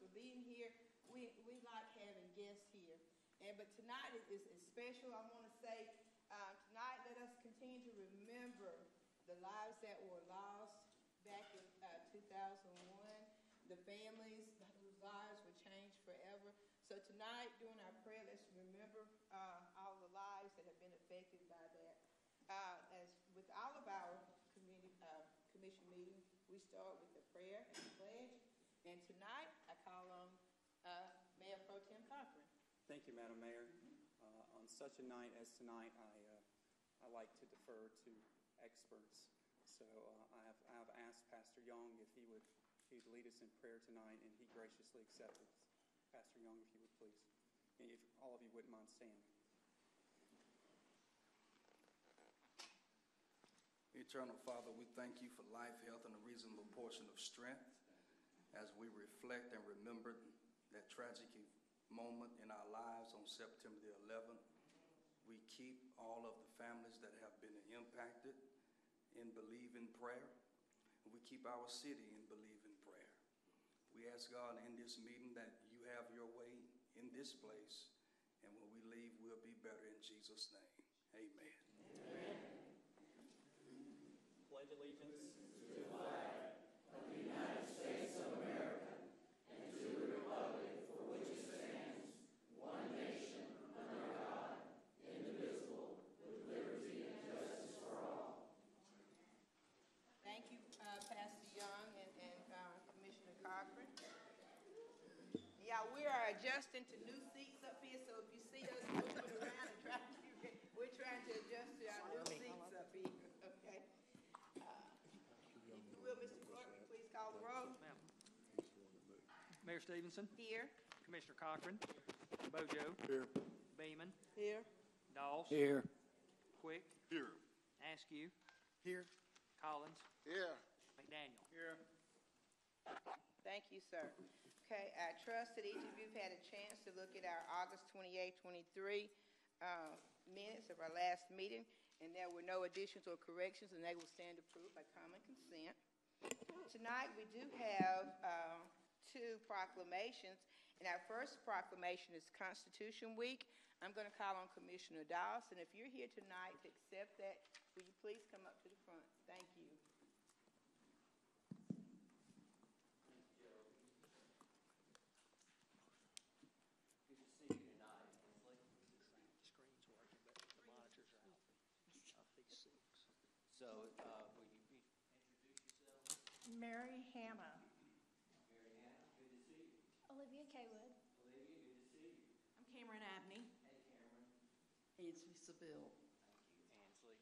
for being here. We like having guests here. But tonight is special. I want to say tonight let us continue to remember the lives that were lost back in 2001, the families whose lives were changed forever. So tonight, during our prayer, let's remember all the lives that have been affected by that. As with all of our commission meetings, we start with the prayer and the pledge. And tonight, I call on Mayor Pro Tem Cochran. Thank you, Madam Mayor. On such a night as tonight, I like to defer to experts. So I have asked Pastor Young if he'd lead us in prayer tonight, and he graciously accepted. Pastor Young, if you would please. If all of you wouldn't mind standing. Eternal Father, we thank you for life, health, and a reasonable portion of strength as we reflect and remember that tragic moment in our lives on September the 11th. We keep all of the families that have been impacted in Believe in Prayer. We keep our city in Believe in Prayer. We ask God in this meeting that you have your way in this place, and when we leave, we'll be better in Jesus' name. Amen. Amen. Pledge allegiance to the flag of the United States of America and to the republic for which it stands, one nation, under God, indivisible, with liberty and justice for all. Thank you, Pastor Young and Commissioner Cochran. Yeah, we are adjusting to new seats up here, so if you see us moving around and we're trying to adjust to our new seats up here, okay? If you will, Mr. Clerk, please call the roll. Mayor Stevenson. Here. Commissioner Cochran. Bojo. Here. Beeman. Here. Doss. Here. Quick. Here. Askew. Here. Collins. Here. McDaniel. Here. Thank you, sir. Okay, I trust that each of you have had a chance to look at our August 28, 23 minutes of our last meeting, and there were no additions or corrections, and they will stand approved by common consent. Tonight, we do have two proclamations, and our first proclamation is Constitution Week. I'm going to call on Commissioner Doss, and if you're here tonight to accept that, will you please come up to the front? Thank you. So, will you introduce yourself? Mary Hanna. Mary Hanna, good to see you. Olivia Kaywood. Olivia, good to see you. I'm Cameron Abney. Hey, Cameron. Ansley Seville. Thank you, Ansley.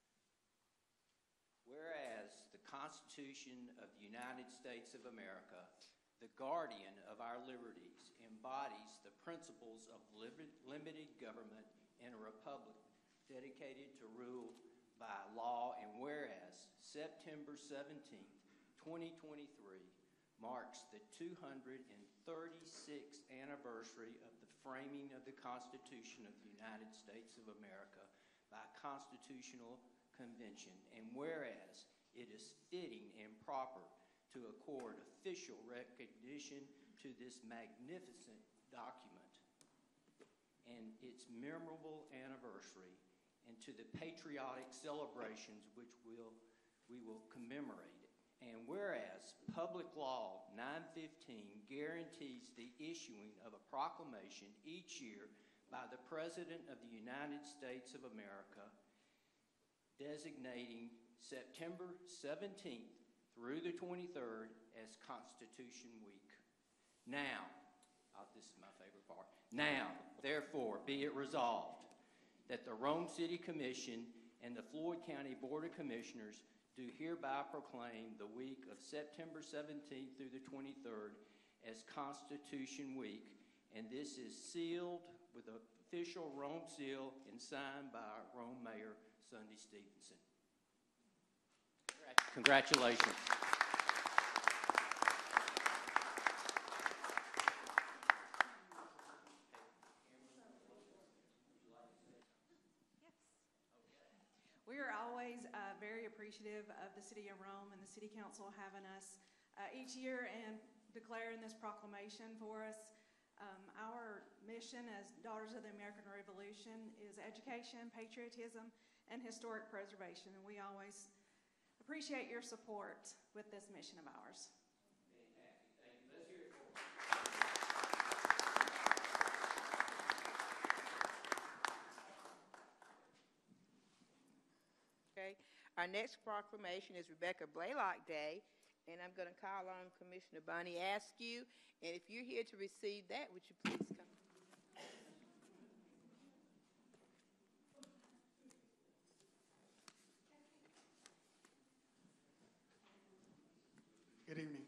Whereas the Constitution of the United States of America, the guardian of our liberties, embodies the principles of limited government in a republic dedicated to rule by law, and whereas September 17th, 2023 marks the 236th anniversary of the framing of the Constitution of the United States of America by Constitutional Convention, and whereas it is fitting and proper to accord official recognition to this magnificent document and its memorable anniversary, and to the patriotic celebrations which we will commemorate it. And whereas Public Law 915 guarantees the issuing of a proclamation each year by the President of the United States of America, designating September 17th through the 23rd as Constitution Week. Now, this is my favorite part. Now, therefore, be it resolved that the Rome City Commission and the Floyd County Board of Commissioners do hereby proclaim the week of September 17th through the 23rd as Constitution Week, and this is sealed with the official Rome seal and signed by our Rome Mayor, Sunday Stevenson. Congratulations. We are always very appreciative of the City of Rome and the City Council having us each year and declaring this proclamation for us. Our mission as Daughters of the American Revolution is education, patriotism, and historic preservation, and we always appreciate your support with this mission of ours. Okay. Our next proclamation is Rebecca Blaylock Day, and I'm going to call on Commissioner Bonnie Askew. And if you're here to receive that, would you please come? Good evening.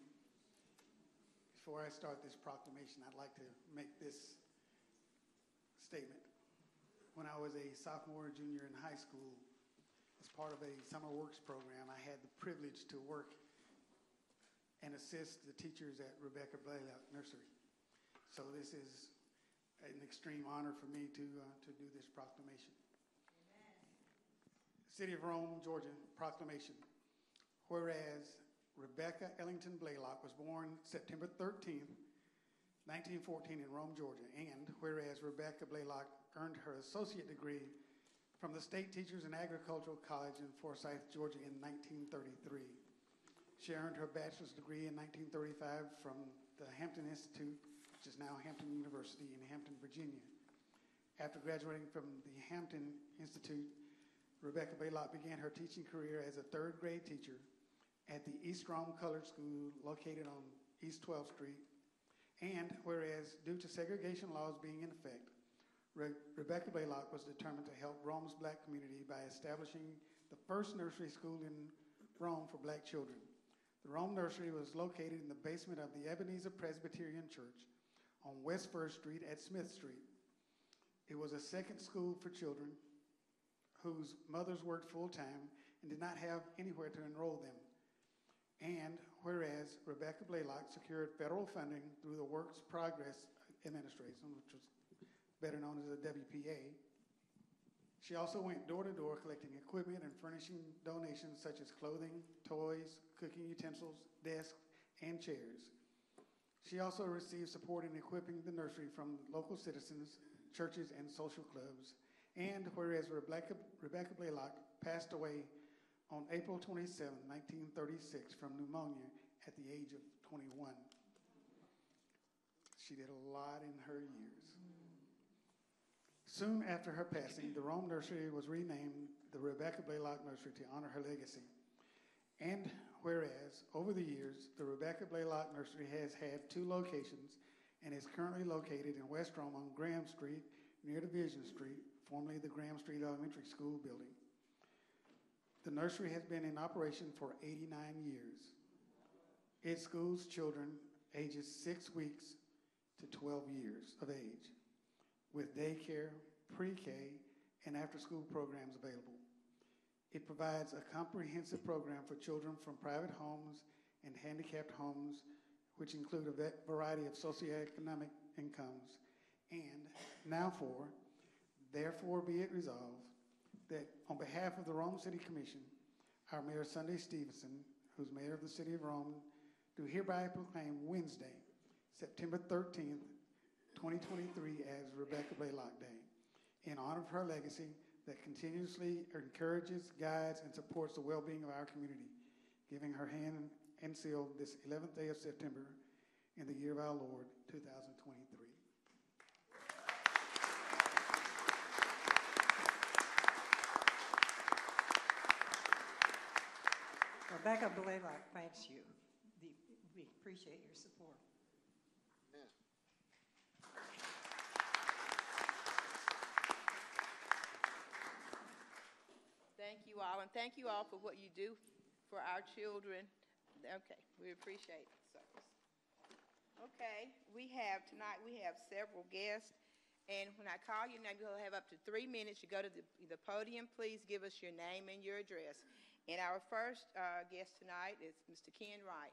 Before I start this proclamation, I'd like to make this statement. When I was a sophomore or junior in high school, as part of a summer works program, I had the privilege to work and assist the teachers at Rebecca Blaylock Nursery. So this is an extreme honor for me to do this proclamation. Amen. City of Rome, Georgia, proclamation. Whereas Rebecca Ellington Blaylock was born September 13th, 1914 in Rome, Georgia, and whereas Rebecca Blaylock earned her associate degree from the State Teachers and Agricultural College in Forsyth, Georgia in 1933. She earned her bachelor's degree in 1935 from the Hampton Institute, which is now Hampton University in Hampton, Virginia. After graduating from the Hampton Institute, Rebecca Blaylock began her teaching career as a third grade teacher at the East Rome Colored School located on East 12th Street. And whereas due to segregation laws being in effect, Rebecca Blaylock was determined to help Rome's black community by establishing the first nursery school in Rome for black children. The Rome Nursery was located in the basement of the Ebenezer Presbyterian Church on West 1st Street at Smith Street. It was a second school for children whose mothers worked full-time and did not have anywhere to enroll them. And whereas Rebecca Blaylock secured federal funding through the Works Progress Administration, which was better known as the WPA, she also went door to door collecting equipment and furnishing donations such as clothing, toys, cooking utensils, desks, and chairs. She also received support in equipping the nursery from local citizens, churches, and social clubs. And whereas Rebecca Blaylock passed away on April 27, 1936 from pneumonia at the age of 21. She did a lot in her years. Soon after her passing, the Rome Nursery was renamed the Rebecca Blaylock Nursery to honor her legacy. And whereas, over the years, the Rebecca Blaylock Nursery has had 2 locations and is currently located in West Rome on Graham Street, near Division Street, formerly the Graham Street Elementary School building. The nursery has been in operation for 89 years. It schools children ages 6 weeks to 12 years of age, with daycare, pre-K, and after-school programs available. It provides a comprehensive program for children from private homes and handicapped homes, which include a variety of socioeconomic incomes. And now therefore be it resolved that on behalf of the Rome City Commission, our Mayor Sunday Stevenson, who's Mayor of the City of Rome, do hereby proclaim Wednesday, September 13th, 2023 as Rebecca Blaylock Day, in honor of her legacy that continuously encourages, guides, and supports the well-being of our community, giving her hand and seal this 11th day of September in the year of our Lord, 2023. Rebecca Blaylock thanks you. We appreciate your support. Thank you all, and thank you all for what you do for our children. Okay, we appreciate the service. Okay, tonight we have several guests, and when I call your name, you'll have up to 3 minutes. You go to the podium, please give us your name and your address. And our first guest tonight is Mr. Ken Wright.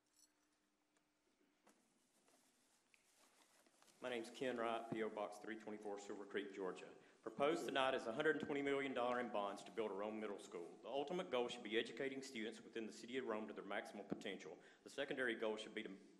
My name's Ken Wright, P.O. Box 324, Silver Creek, Georgia. Proposed tonight is $120 million in bonds to build a Rome Middle School. The ultimate goal should be educating students within the city of Rome to their maximum potential. The secondary goal should be to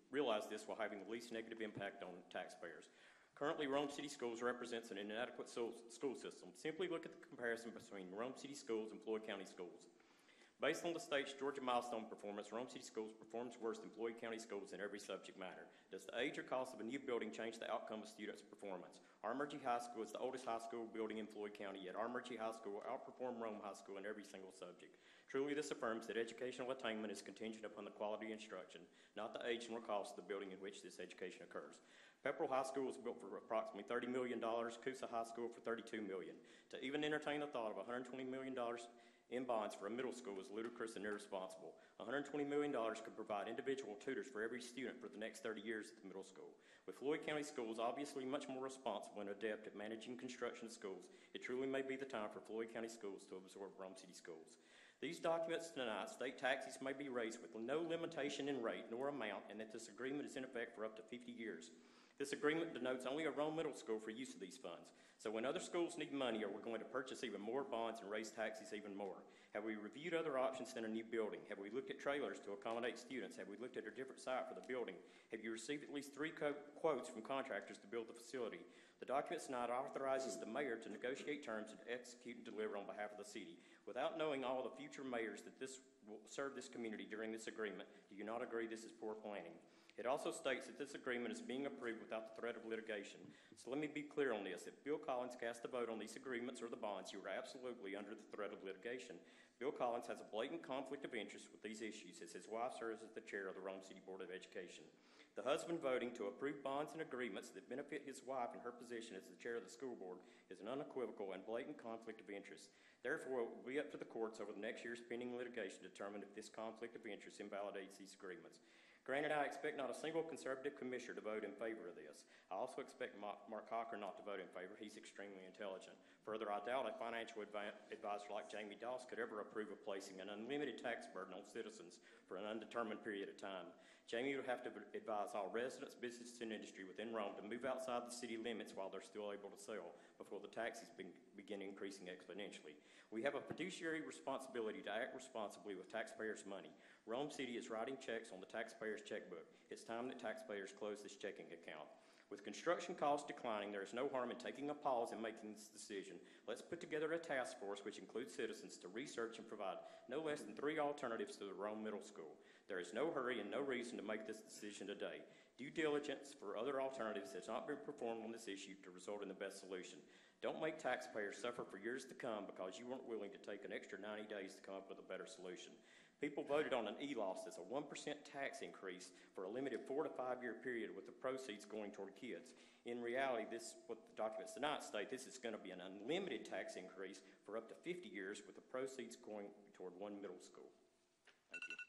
realize this while having the least negative impact on taxpayers. Currently, Rome City Schools represents an inadequate school system. Simply look at the comparison between Rome City Schools and Floyd County Schools. Based on the state's Georgia milestone performance, Rome City Schools performs worse than Floyd County Schools in every subject matter. Does the age or cost of a new building change the outcome of students' performance? Armurgy High School is the oldest high school building in Floyd County, yet Armurgy High School will outperform Rome High School in every single subject. Truly, this affirms that educational attainment is contingent upon the quality of instruction, not the age nor cost of the building in which this education occurs. Pepperell High School was built for approximately $30 million, Coosa High School for $32 million. To even entertain the thought of $120 million in bonds for a middle school is ludicrous and irresponsible. $120 million could provide individual tutors for every student for the next 30 years at the middle school. With Floyd County Schools obviously much more responsible and adept at managing construction schools, it truly may be the time for Floyd County Schools to absorb Rome City Schools. These documents tonight state taxes may be raised with no limitation in rate nor amount, and that this agreement is in effect for up to 50 years. This agreement denotes only a Rome Middle School for use of these funds. So when other schools need money, are we going to purchase even more bonds and raise taxes even more? Have we reviewed other options than a new building? Have we looked at trailers to accommodate students? Have we looked at a different site for the building? Have you received at least 3 quotes from contractors to build the facility? The document tonight authorizes the mayor to negotiate terms and execute and deliver on behalf of the city. Without knowing all the future mayors that this will serve this community during this agreement, do you not agree this is poor planning? It also states that this agreement is being approved without the threat of litigation. So let me be clear on this. If Bill Collins cast a vote on these agreements or the bonds, you are absolutely under the threat of litigation. Bill Collins has a blatant conflict of interest with these issues as his wife serves as the chair of the Rome City Board of Education. The husband voting to approve bonds and agreements that benefit his wife in her position as the chair of the school board is an unequivocal and blatant conflict of interest. Therefore, it will be up to the courts over the next year's pending litigation to determine if this conflict of interest invalidates these agreements. Granted, I expect not a single conservative commissioner to vote in favor of this. I also expect Mark Cochran not to vote in favor. He's extremely intelligent. Further, I doubt a financial advisor like Jamie Doss could ever approve of placing an unlimited tax burden on citizens for an undetermined period of time. Jamie would have to advise all residents, businesses, and industry within Rome to move outside the city limits while they're still able to sell before the taxes begin increasing exponentially. We have a fiduciary responsibility to act responsibly with taxpayers' money. Rome City is writing checks on the taxpayers' checkbook. It's time that taxpayers close this checking account. With construction costs declining, there is no harm in taking a pause and making this decision. Let's put together a task force which includes citizens to research and provide no less than 3 alternatives to the Rome Middle School. There is no hurry and no reason to make this decision today. Due diligence for other alternatives has not been performed on this issue to result in the best solution. Don't make taxpayers suffer for years to come because you weren't willing to take an extra 90 days to come up with a better solution. People voted on an ELOS as a 1% tax increase for a limited 4 to 5 year period with the proceeds going toward kids. In reality, what the documents tonight state, this is going to be an unlimited tax increase for up to 50 years with the proceeds going toward 1 middle school. Thank you.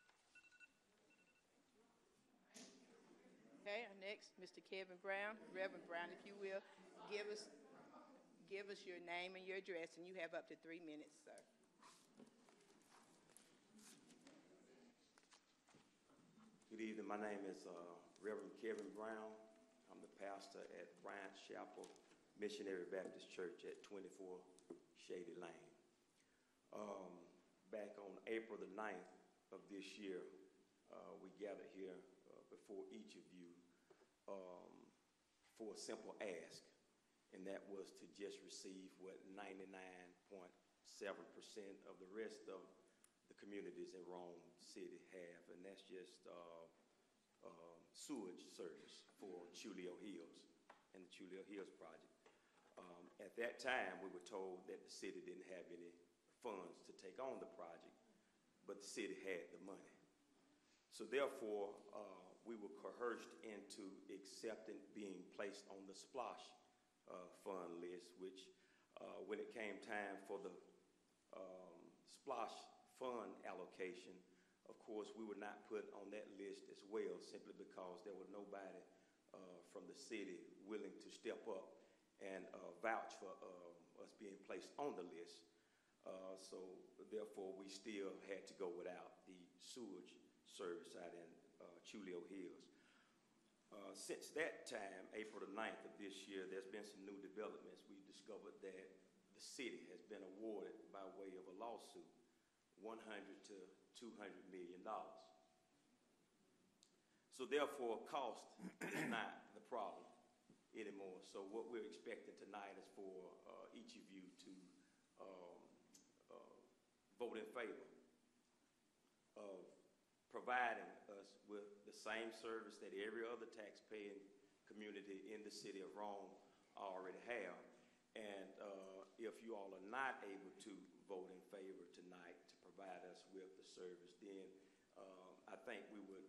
Okay, our next, Mr. Kevin Brown. Reverend Brown, if you will, give us your name and your address, and you have up to 3 minutes, sir. Good evening. My name is Reverend Kevin Brown. I'm the pastor at Bryant Chapel Missionary Baptist Church at 24 Shady Lane. Back on April the 9th of this year, we gathered here before each of you for a simple ask, and that was to just receive what 99.7% of the rest of the communities in Rome City have, and that's just sewage service for Chulio Hills and the Chulio Hills project. At that time, we were told that the city didn't have any funds to take on the project, but the city had the money. So therefore, we were coerced into accepting being placed on the SPLOSH fund list, which when it came time for the SPLOSH fund allocation, of course, we were not put on that list as well, simply because there was nobody from the city willing to step up and vouch for us being placed on the list. So therefore, we still had to go without the sewage service out in Chulio Hills. Since that time, April the 9th of this year, there's been some new developments. We discovered that the city has been awarded, by way of a lawsuit, $100 to $200 million. So therefore, cost is not the problem anymore. So what we're expecting tonight is for each of you to vote in favor of providing us with the same service that every other taxpaying community in the city of Rome already have. And if you all are not able to vote in favor tonight to provide us with the service, then I think we would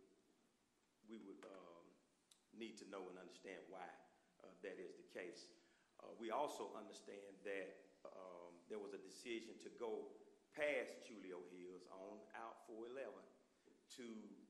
need to know and understand why that is the case. We also understand that there was a decision to go past Chulio Hills on out 411 to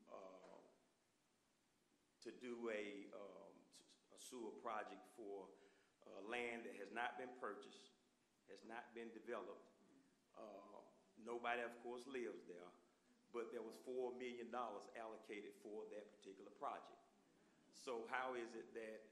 do a sewer project for land that has not been purchased, has not been developed. Nobody, of course, lives there, but there was $4 million allocated for that particular project. So how is it that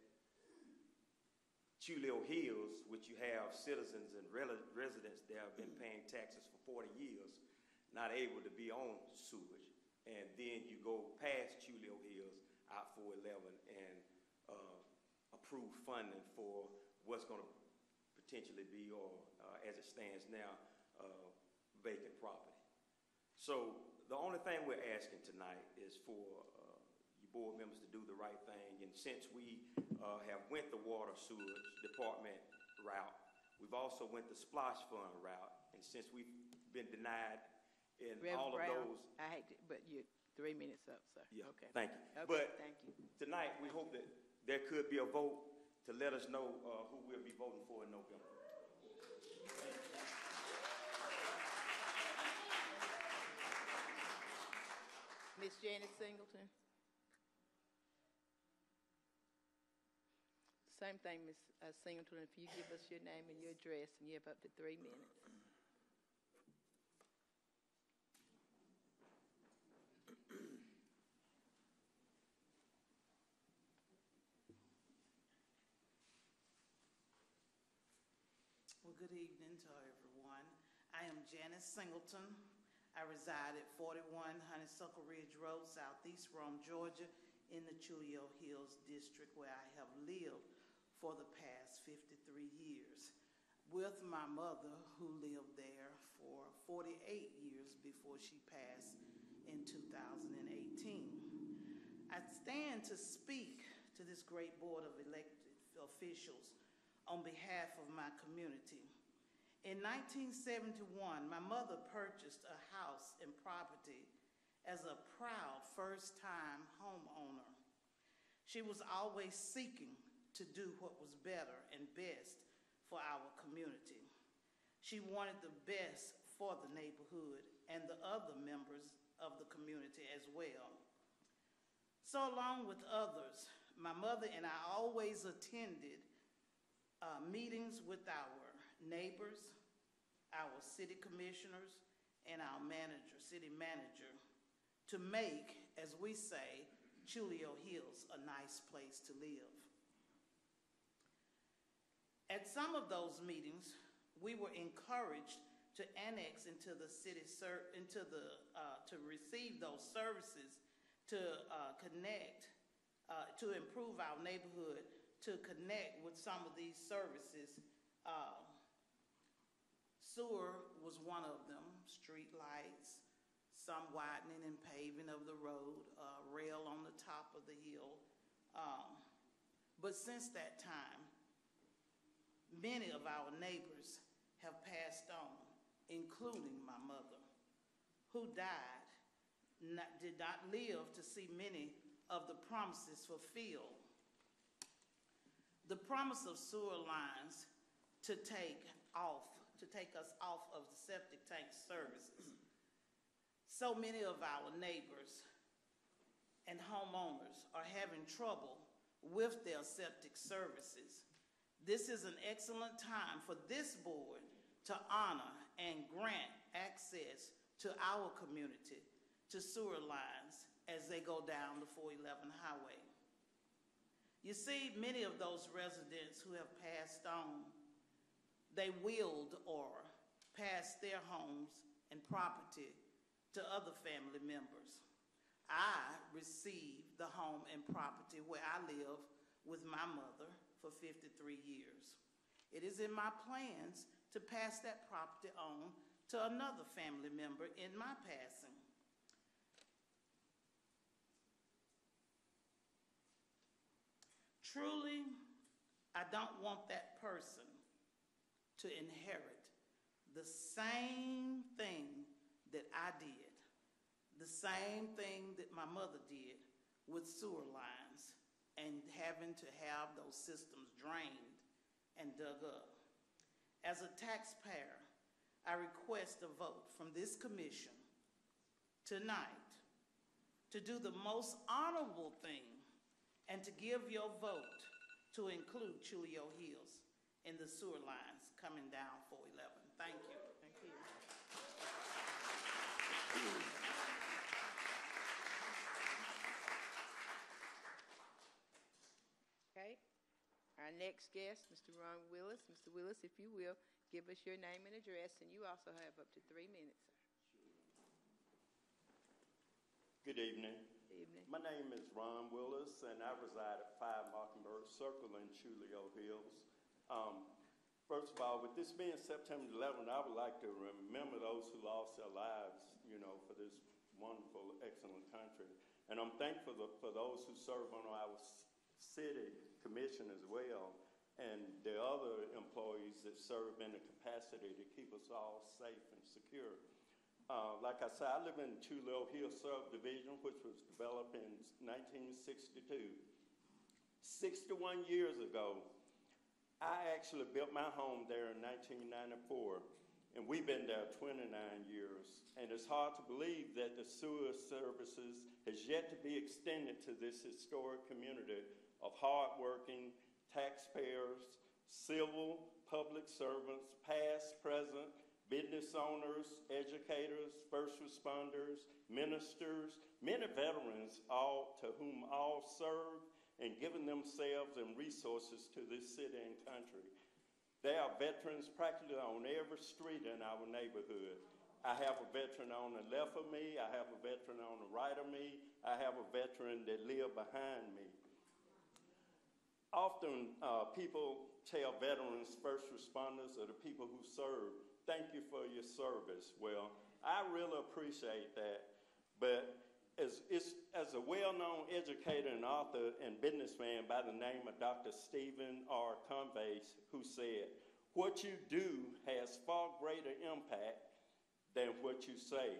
Chulio Hills, which you have citizens and residents there have been paying taxes for 40 years, not able to be on sewage, and then you go past Chulio Hills out 411 and approve funding for what's going to potentially be, or as it stands now, vacant property. So the only thing we're asking tonight is for you board members to do the right thing. And since we have went the water sewage department route, we've also went the splash fund route. And since we've been denied in Reverend all of Brown, those, I hate to, but you're 3 minutes up, sir. yeah, Okay. thank you. Okay, But thank you. tonight we hope that there could be a vote to let us know who we'll be voting for in November. Miss Janice Singleton. Same thing, Miss Singleton. If you give us your name and your address, and you have up to 3 minutes. Well, good evening to everyone. I am Janice Singleton. I reside at 41 Honeysuckle Ridge Road, Southeast Rome, Georgia, in the Chulio Hills district, where I have lived for the past 53 years with my mother, who lived there for 48 years before she passed in 2018. I stand to speak to this great board of elected officials on behalf of my community. In 1971, my mother purchased a house and property as a proud first-time homeowner. She was always seeking to do what was better and best for our community. She wanted the best for the neighborhood and the other members of the community as well. So along with others, my mother and I always attended meetings with our neighbors, our city commissioners, and our city manager, to make, as we say, Chulio Hills a nice place to live. At some of those meetings, we were encouraged to annex into the city, to receive those services, to connect, to improve our neighborhood, to connect with some of these services. Sewer was one of them, street lights, some widening and paving of the road, rail on the top of the hill. But since that time, many of our neighbors have passed on, including my mother, who died, did not live to see many of the promises fulfilled. The promise of sewer lines to take us off of the septic tank services. So many of our neighbors and homeowners are having trouble with their septic services. This is an excellent time for this board to honor and grant access to our community to sewer lines as they go down the 411 highway. You see, many of those residents who have passed on, they willed or passed their homes and property to other family members. I received the home and property where I live with my mother for 53 years. It is in my plans to pass that property on to another family member in my passing. Truly, I don't want that person to inherit the same thing that I did, the same thing that my mother did with sewer lines and having to have those systems drained and dug up. As a taxpayer, I request a vote from this commission tonight to do the most honorable thing and to give your vote to include Chulio Hills in the sewer lines coming down 411. Thank you. Thank you. Okay. Our next guest, Mr. Ron Willis. Mr. Willis, if you will, give us your name and address, and you also have up to 3 minutes, sir. Good evening. Good evening. My name is Ron Willis, and I reside at 5 Mockingbird Circle in Chulio Hills. First of all, with this being September 11th, I would like to remember those who lost their lives, for this wonderful, excellent country. And I'm thankful for those who serve on our city commission as well, and the other employees that serve in the capacity to keep us all safe and secure. Like I said, I live in Chulio Hills subdivision, which was developed in 1962. 61 years ago, I actually built my home there in 1994, and we've been there 29 years. And it's hard to believe that the sewer services has yet to be extended to this historic community of hardworking taxpayers, civil, public servants, past, present, business owners, educators, first responders, ministers, many veterans, all to whom all serve and given themselves and resources to this city and country. There are veterans practically on every street in our neighborhood. I have a veteran on the left of me, I have a veteran on the right of me, I have a veteran that live behind me. Often people tell veterans, first responders, or the people who serve, thank you for your service. Well, I really appreciate that, but as a well-known educator and author and businessman by the name of Dr. Stephen R. Convase, who said, what you do has far greater impact than what you say.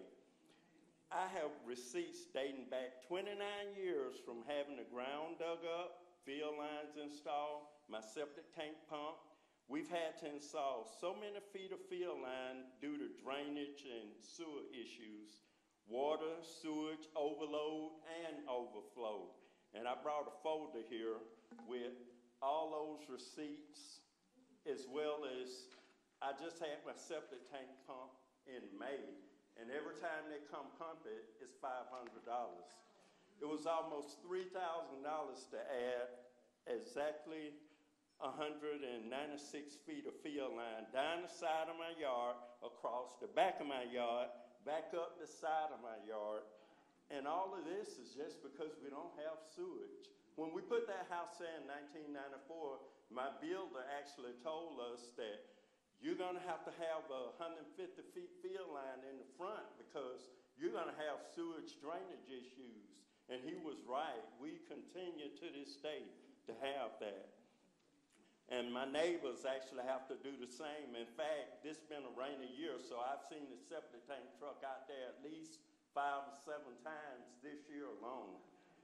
I have receipts dating back 29 years from having the ground dug up, field lines installed, my septic tank pump. We've had to install so many feet of field line due to drainage and sewer issues, water, sewage, overload, and overflow. And I brought a folder here with all those receipts, as well as I just had my septic tank pump in May, and every time they come pump it, it's $500. It was almost $3,000 to add exactly 196 feet of field line down the side of my yard, across the back of my yard, back up the side of my yard. And all of this is just because we don't have sewage. When we put that house there in 1994, my builder actually told us that you're going to have a 150 feet field line in the front because you're going to have sewage drainage issues. And he was right. We continue to this day to have that. And my neighbors actually have to do the same. In fact, this has been a rainy year, so I've seen the septic tank truck out there at least 5 or 7 times this year alone.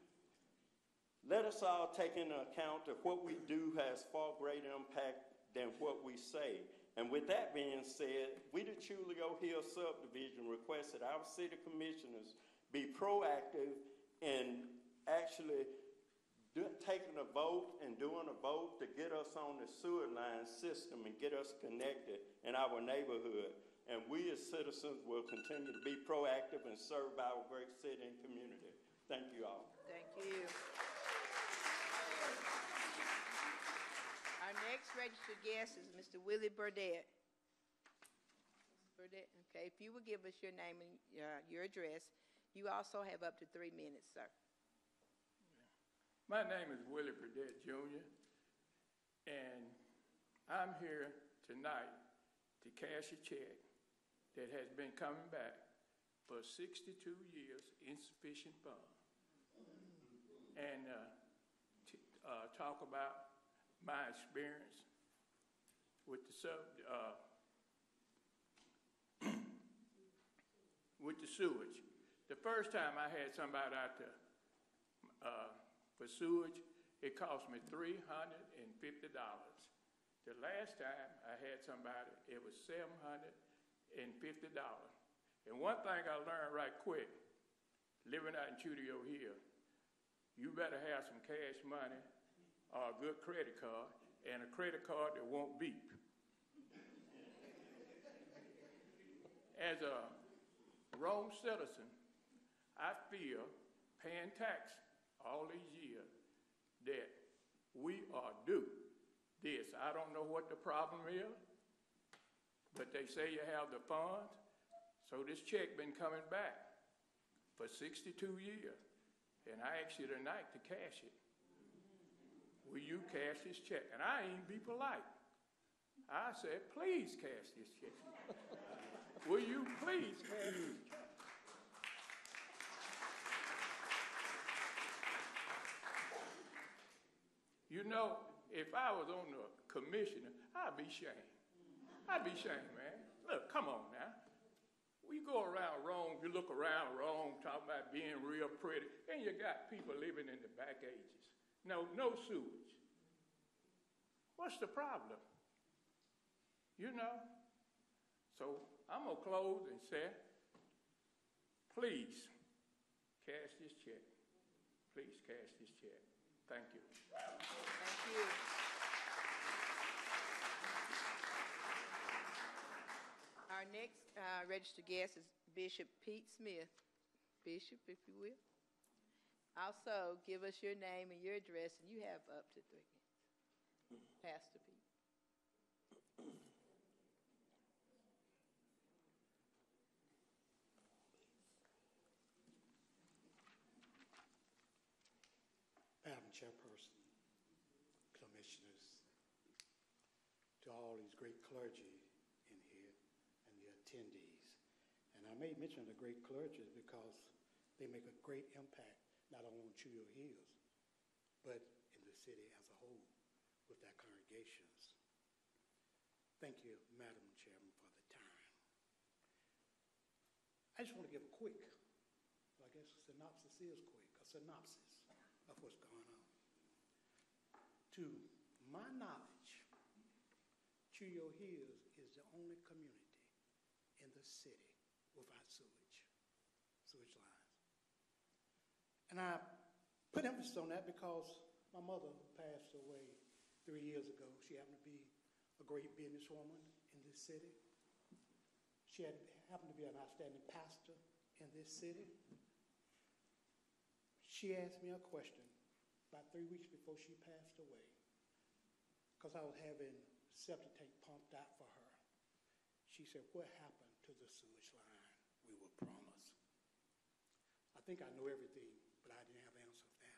Let us all take into account that what we do has far greater impact than what we say. And with that being said, we, the Chulio Hills subdivision, request that our city commissioners be proactive in actually taking a vote and doing a vote to get us on the sewer line system and get us connected in our neighborhood. And we as citizens will continue to be proactive and serve our great city and community. Thank you all. Thank you. Our next registered guest is Mr. Willie Burdett. Burdett, okay, if you would give us your name and your address, You also have up to 3 minutes, sir. My name is Willie Burdett Jr., and I'm here tonight to cash a check that has been coming back for 62 years, insufficient funds, and talk about my experience with the with the sewage. The first time I had somebody out there for sewage, it cost me $350. The last time I had somebody, it was $750. And one thing I learned right quick, living out in Chudio Hill, you better have some cash money or a good credit card and a credit card that won't beep. As a Rome citizen, I feel paying tax all these years that we are due this. I don't know what the problem is, but they say you have the funds, so this check been coming back for 62 years, and I asked you tonight to cash it. Will you cash this check? And I ain't be polite. I said, please cash this check. Will you please cash this check? You know, if I was on the commissioner, I'd be ashamed. I'd be ashamed, man. Look, come on now. We go around Rome, you look around Rome, talking about being real pretty, and you got people living in the back ages. No sewage. What's the problem? You know? So I'm going to close and say, please cash this check. Please cash this check. Thank you. Thank you. Our next registered guest is Bishop Pete Smith. Bishop, if you will. Also, give us your name and your address, and you have up to 3 minutes. Pastor Pete. Madam Chairperson, commissioners, to all these great clergy in here and the attendees. And I made mention of the great clergy because they make a great impact, not only on Chudio Hills, but in the city as a whole with their congregations. Thank you, Madam Chairman, for the time. I just want to give a quick, I guess a synopsis is quick, a synopsis of what's going on. To my knowledge, Chudio Hills is the only community in the city without sewage lines. And I put emphasis on that because my mother passed away 3 years ago. She happened to be a great businesswoman in this city. She happened to be an outstanding pastor in this city. She asked me a question about 3 weeks before she passed away, because I was having septic tank pumped out for her. She said, what happened to the sewage line we were promised? I think I know everything, but I didn't have an answer for that.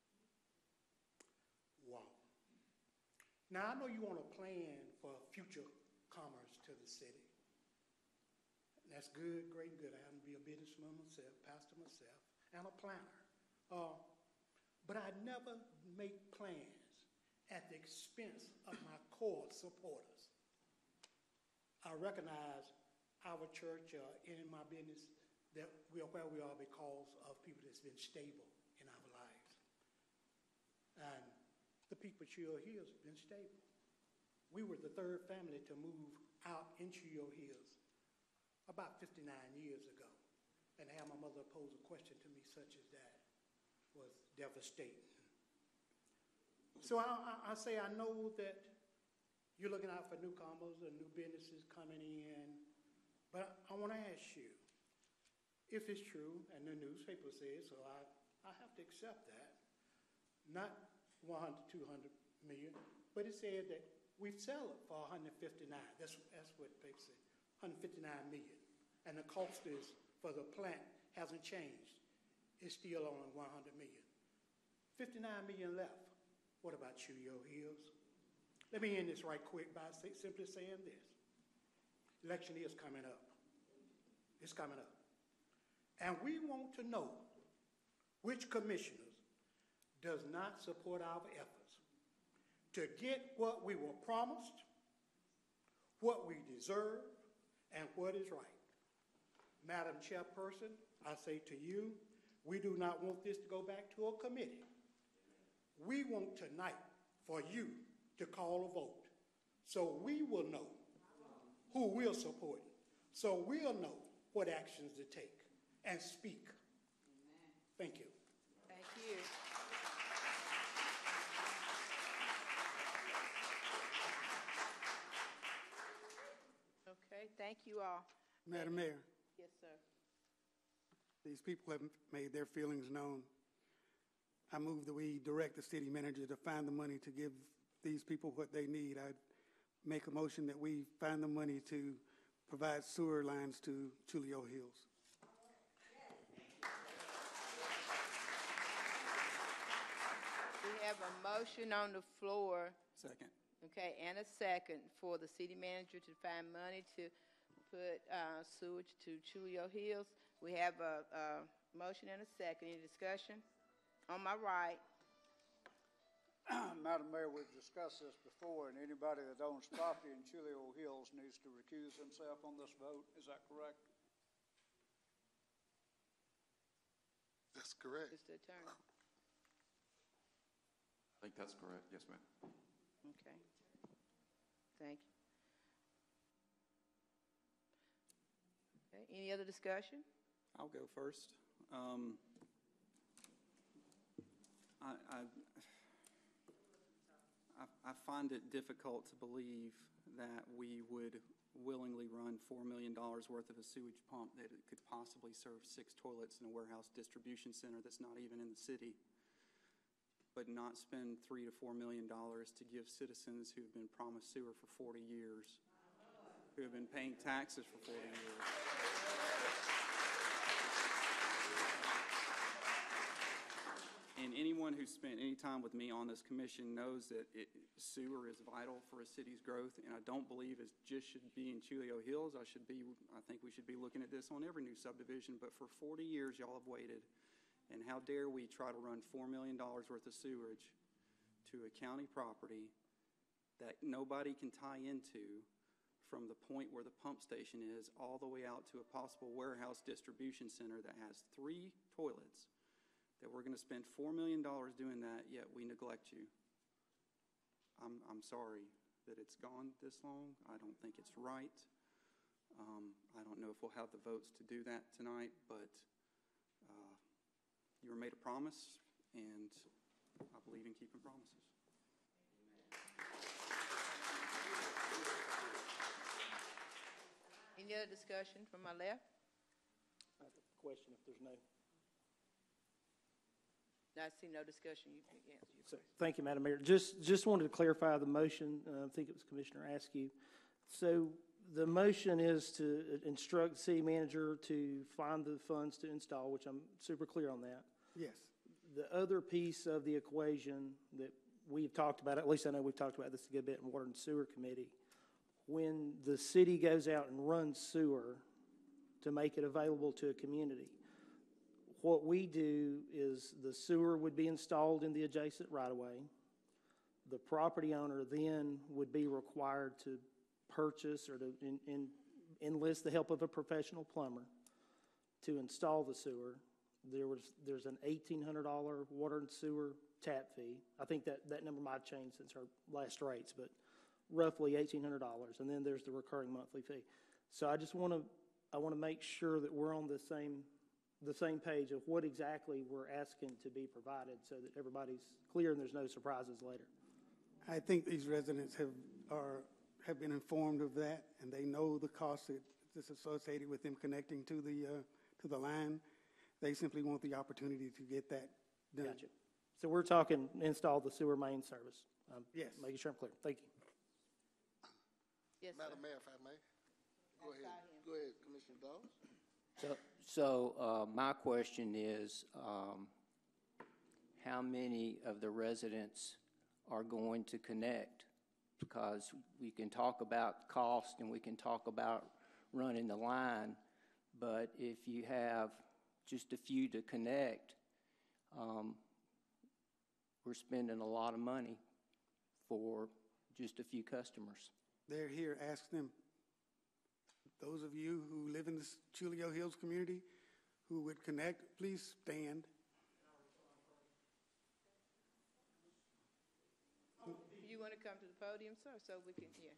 Wow. Now, I know you want to plan for future commerce to the city. And that's good, great, good. I happen to be a businessman myself, pastor myself, and a planner. But I never make plans at the expense of my core supporters. I recognize our church in my business that we are where we are because of people that's been stable in our lives. And the people at Chudio Hills have been stable. We were the third family to move out in Chudio Hills about 59 years ago. And to have my mother pose a question to me such as that was devastating. So I say I know that you're looking out for newcomers and new businesses coming in, but I want to ask you, if it's true, and the newspaper says, so I have to accept that, not 100, 200 million, but it said that we'd sell it for 159. That's what the paper said, 159 million. And the cost is for the plant hasn't changed. It's still only 100 million. 59 million left. What about Chulio Hills? Let me end this right quick by simply saying this. Election is coming up. It's coming up. And we want to know which commissioners does not support our efforts to get what we were promised, what we deserve, and what is right. Madam Chairperson, I say to you, we do not want this to go back to a committee. We want tonight for you to call a vote so we will know who we're supporting, so we'll know what actions to take and speak. Thank you. Thank you. Okay, thank you all. Madam Mayor, Yes, sir. these people have made their feelings known. I move that we direct the city manager to find the money to give these people what they need. I make a motion that we find the money to provide sewer lines to Chulio Hills. We have a motion on the floor, Second. okay, and a second for the city manager to find money to put sewage to Chulio Hills. We have a motion and a second. Any discussion? On my right. Madam Mayor, we've discussed this before, and anybody that owns property in Chulio Hills needs to recuse himself on this vote. Is that correct? That's correct. Mr. Attorney. I think that's correct. Yes, ma'am. Okay. Thank you. Okay, any other discussion? I'll go first. I find it difficult to believe that we would willingly run $4 million worth of a sewage pump that it could possibly serve 6 toilets in a warehouse distribution center that's not even in the city, but not spend $3 to $4 million to give citizens who've been promised sewer for 40 years, who have been paying taxes for 40 years. And anyone who's spent any time with me on this commission knows that sewer is vital for a city's growth, and I don't believe it just should be in Chulio Hills. I think we should be looking at this on every new subdivision, but for 40 years y'all have waited, and how dare we try to run $4 million worth of sewage to a county property that nobody can tie into from the point where the pump station is all the way out to a possible warehouse distribution center that has 3 toilets, that we're going to spend $4 million doing that, yet we neglect you. I'm sorry that it's gone this long. I don't think it's right. I don't know if we'll have the votes to do that tonight, but you were made a promise, and I believe in keeping promises. Any other discussion from my left? I have a question if there's no. I see no discussion. You can answer your question. Thank you, Madam Mayor. Just wanted to clarify the motion. I think it was Commissioner Askew. So the motion is to instruct the city manager to find the funds to install, which I'm super clear on that. Yes. The other piece of the equation that we've talked about, at least I know we've talked about this a good bit in Water and Sewer Committee, when the city goes out and runs sewer to make it available to a community, what we do is the sewer would be installed in the adjacent right-of-way. The property owner then would be required to purchase or to enlist the help of a professional plumber to install the sewer. There's an $1,800 water and sewer tap fee. I think that number might change since our last rates, but roughly $1,800. And then there's the recurring monthly fee. So I want to make sure that we're on the same page of what exactly we're asking to be provided so that everybody's clear and there's no surprises later. I think these residents have been informed of that, and they know the cost that's associated with them connecting to the line. They simply want the opportunity to get that done. Gotcha. So we're talking install the sewer main service. Yes. Making sure I'm clear. Thank you. Yes, Madam sir. Mayor, if I may. Go ahead, Commissioner Dawes. So my question is, how many of the residents are going to connect? Because we can talk about cost and we can talk about running the line, but if you have just a few to connect, we're spending a lot of money for just a few customers. They're here. Ask them. Those of you who live in the Chulio Hills community who would connect, please stand. You want to come to the podium, sir, so we can hear?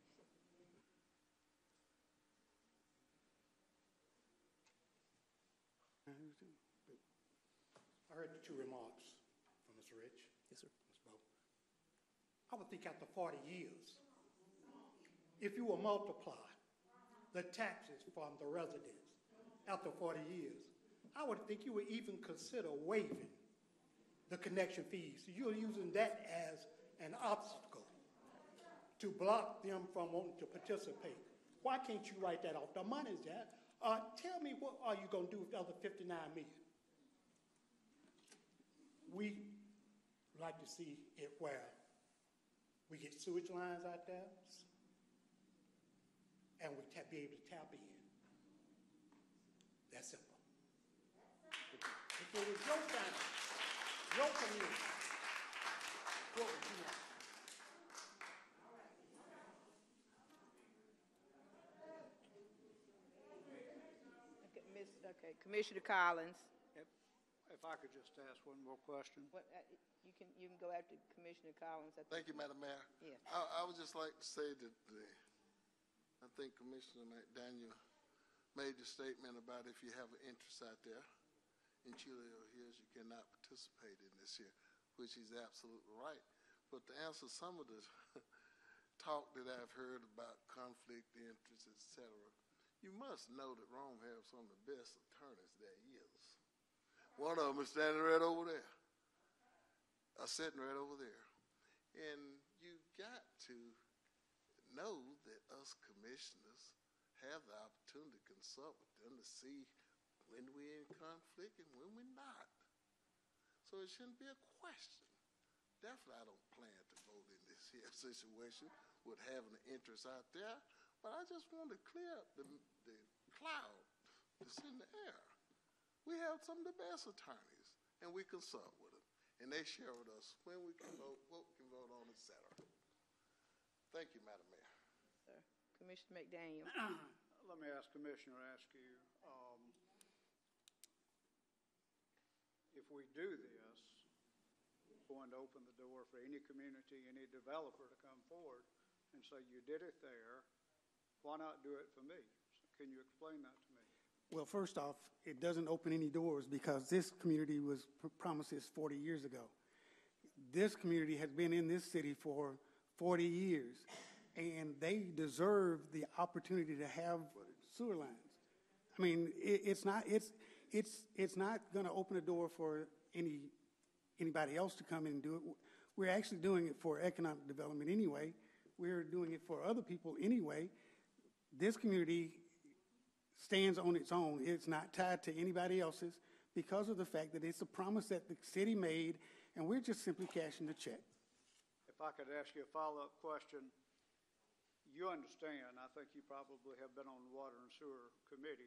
I heard the two remarks from Mr. Rich. Yes, sir. Ms. Bo. I would think after 40 years, if you will multiply the taxes from the residents after 40 years, I would think you would even consider waiving the connection fees. You're using that as an obstacle to block them from wanting to participate. Why can't you write that off? The money's there. Tell me, what are you going to do with the other $59 million? We like to see it where we get sewage lines out there and we be able to tap in. That's simple. If it was your family, your community, what would you want? Okay, Commissioner Collins. If I could just ask one more question. You can go after Commissioner Collins. Thank you, Madam Mayor. Yes. I would just like to say that I think Commissioner McDaniel made the statement about if you have an interest out there in Chulio Hills, you cannot participate in this here, which he's absolutely right. But to answer some of the talk that I've heard about conflict, interest, etc., you must know that Rome has some of the best attorneys there is. One of them is standing right over there, sitting right over there. And you got to know that us commissioners have the opportunity to consult with them to see when we're in conflict and when we're not. So it shouldn't be a question. Definitely I don't plan to vote in this here situation with having an interest out there, but I just want to clear up the cloud that's in the air. We have some of the best attorneys, and we consult with them, and they share with us when we can vote, what we can vote on, etc. Thank you, Madam Mayor. Sir, Commissioner McDaniel. Let me ask you, if we do this, we're going to open the door for any community, any developer to come forward and say, you did it there, why not do it for me? Can you explain that to me? Well, first off, it doesn't open any doors because this community was promised this 40 years ago. This community has been in this city for 40 years, and they deserve the opportunity to have sewer lines. I mean, it's not going to open a door for anybody else to come in and do it. We're actually doing it for economic development anyway. We're doing it for other people anyway. This community stands on its own. It's not tied to anybody else's because of the fact that it's a promise that the city made, and we're just simply cashing the check. If I could ask you a follow-up question, you understand, I think you probably have been on the Water and Sewer Committee.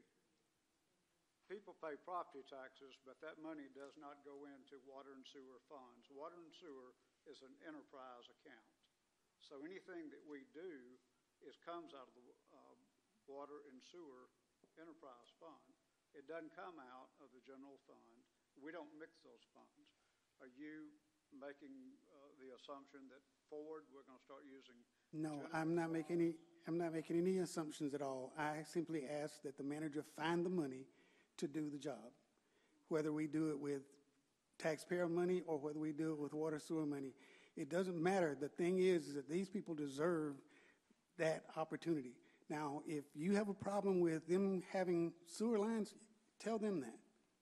People pay property taxes, but that money does not go into water and sewer funds. Water and sewer is an enterprise account. So anything that we do comes out of the water and sewer enterprise fund. It doesn't come out of the general fund. We don't mix those funds. Are you making the assumption that forward we're going to start using? No, I'm not making any assumptions at all. I simply ask that the manager find the money to do the job, whether we do it with taxpayer money or whether we do it with water sewer money. It doesn't matter. The thing is that these people deserve that opportunity. Now, if you have a problem with them having sewer lines, tell them that.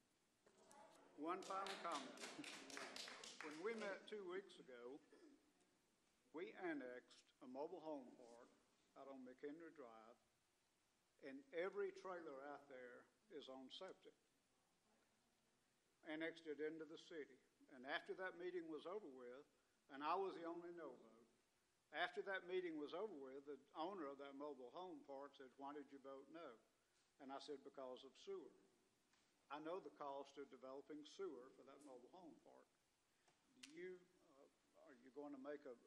One final comment. When we met 2 weeks ago, we annexed a mobile home park out on McHenry Drive, and every trailer out there is on septic. Annexed it into the city. And after that meeting was over with, and I was the only no vote, after that meeting was over with, the owner of that mobile home park said, "Why did you vote no?" And I said, "Because of sewer. I know the cost of developing sewer for that mobile home park. Are you going to make a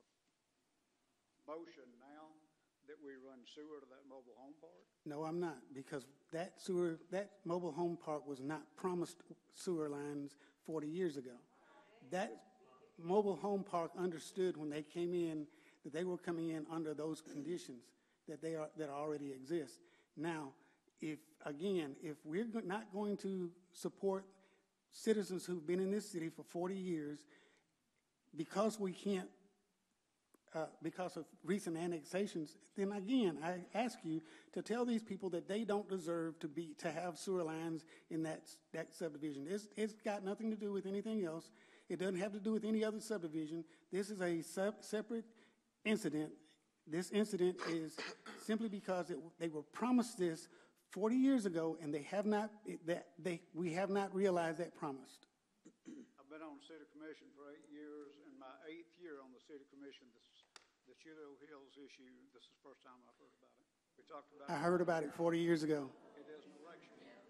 motion now that we run sewer to that mobile home park?" No, I'm not, because that mobile home park was not promised sewer lines 40 years ago. That mobile home park understood when they came in that they were coming in under those conditions that already exist. Now, if we're not going to support citizens who've been in this city for 40 years, because we can't, because of recent annexations, then again, I ask you to tell these people that they don't deserve to have sewer lines in that subdivision. It's got nothing to do with anything else. It doesn't have to do with any other subdivision. This is a separate incident. This incident is simply because they were promised this 40 years ago, and we have not realized that promise. I've been on the city commission for 8 years. In my 8th year on the city commission, the Chulio Hills issue, this is the first time I've heard about it. We talked about I heard about it 40 years ago. It is an election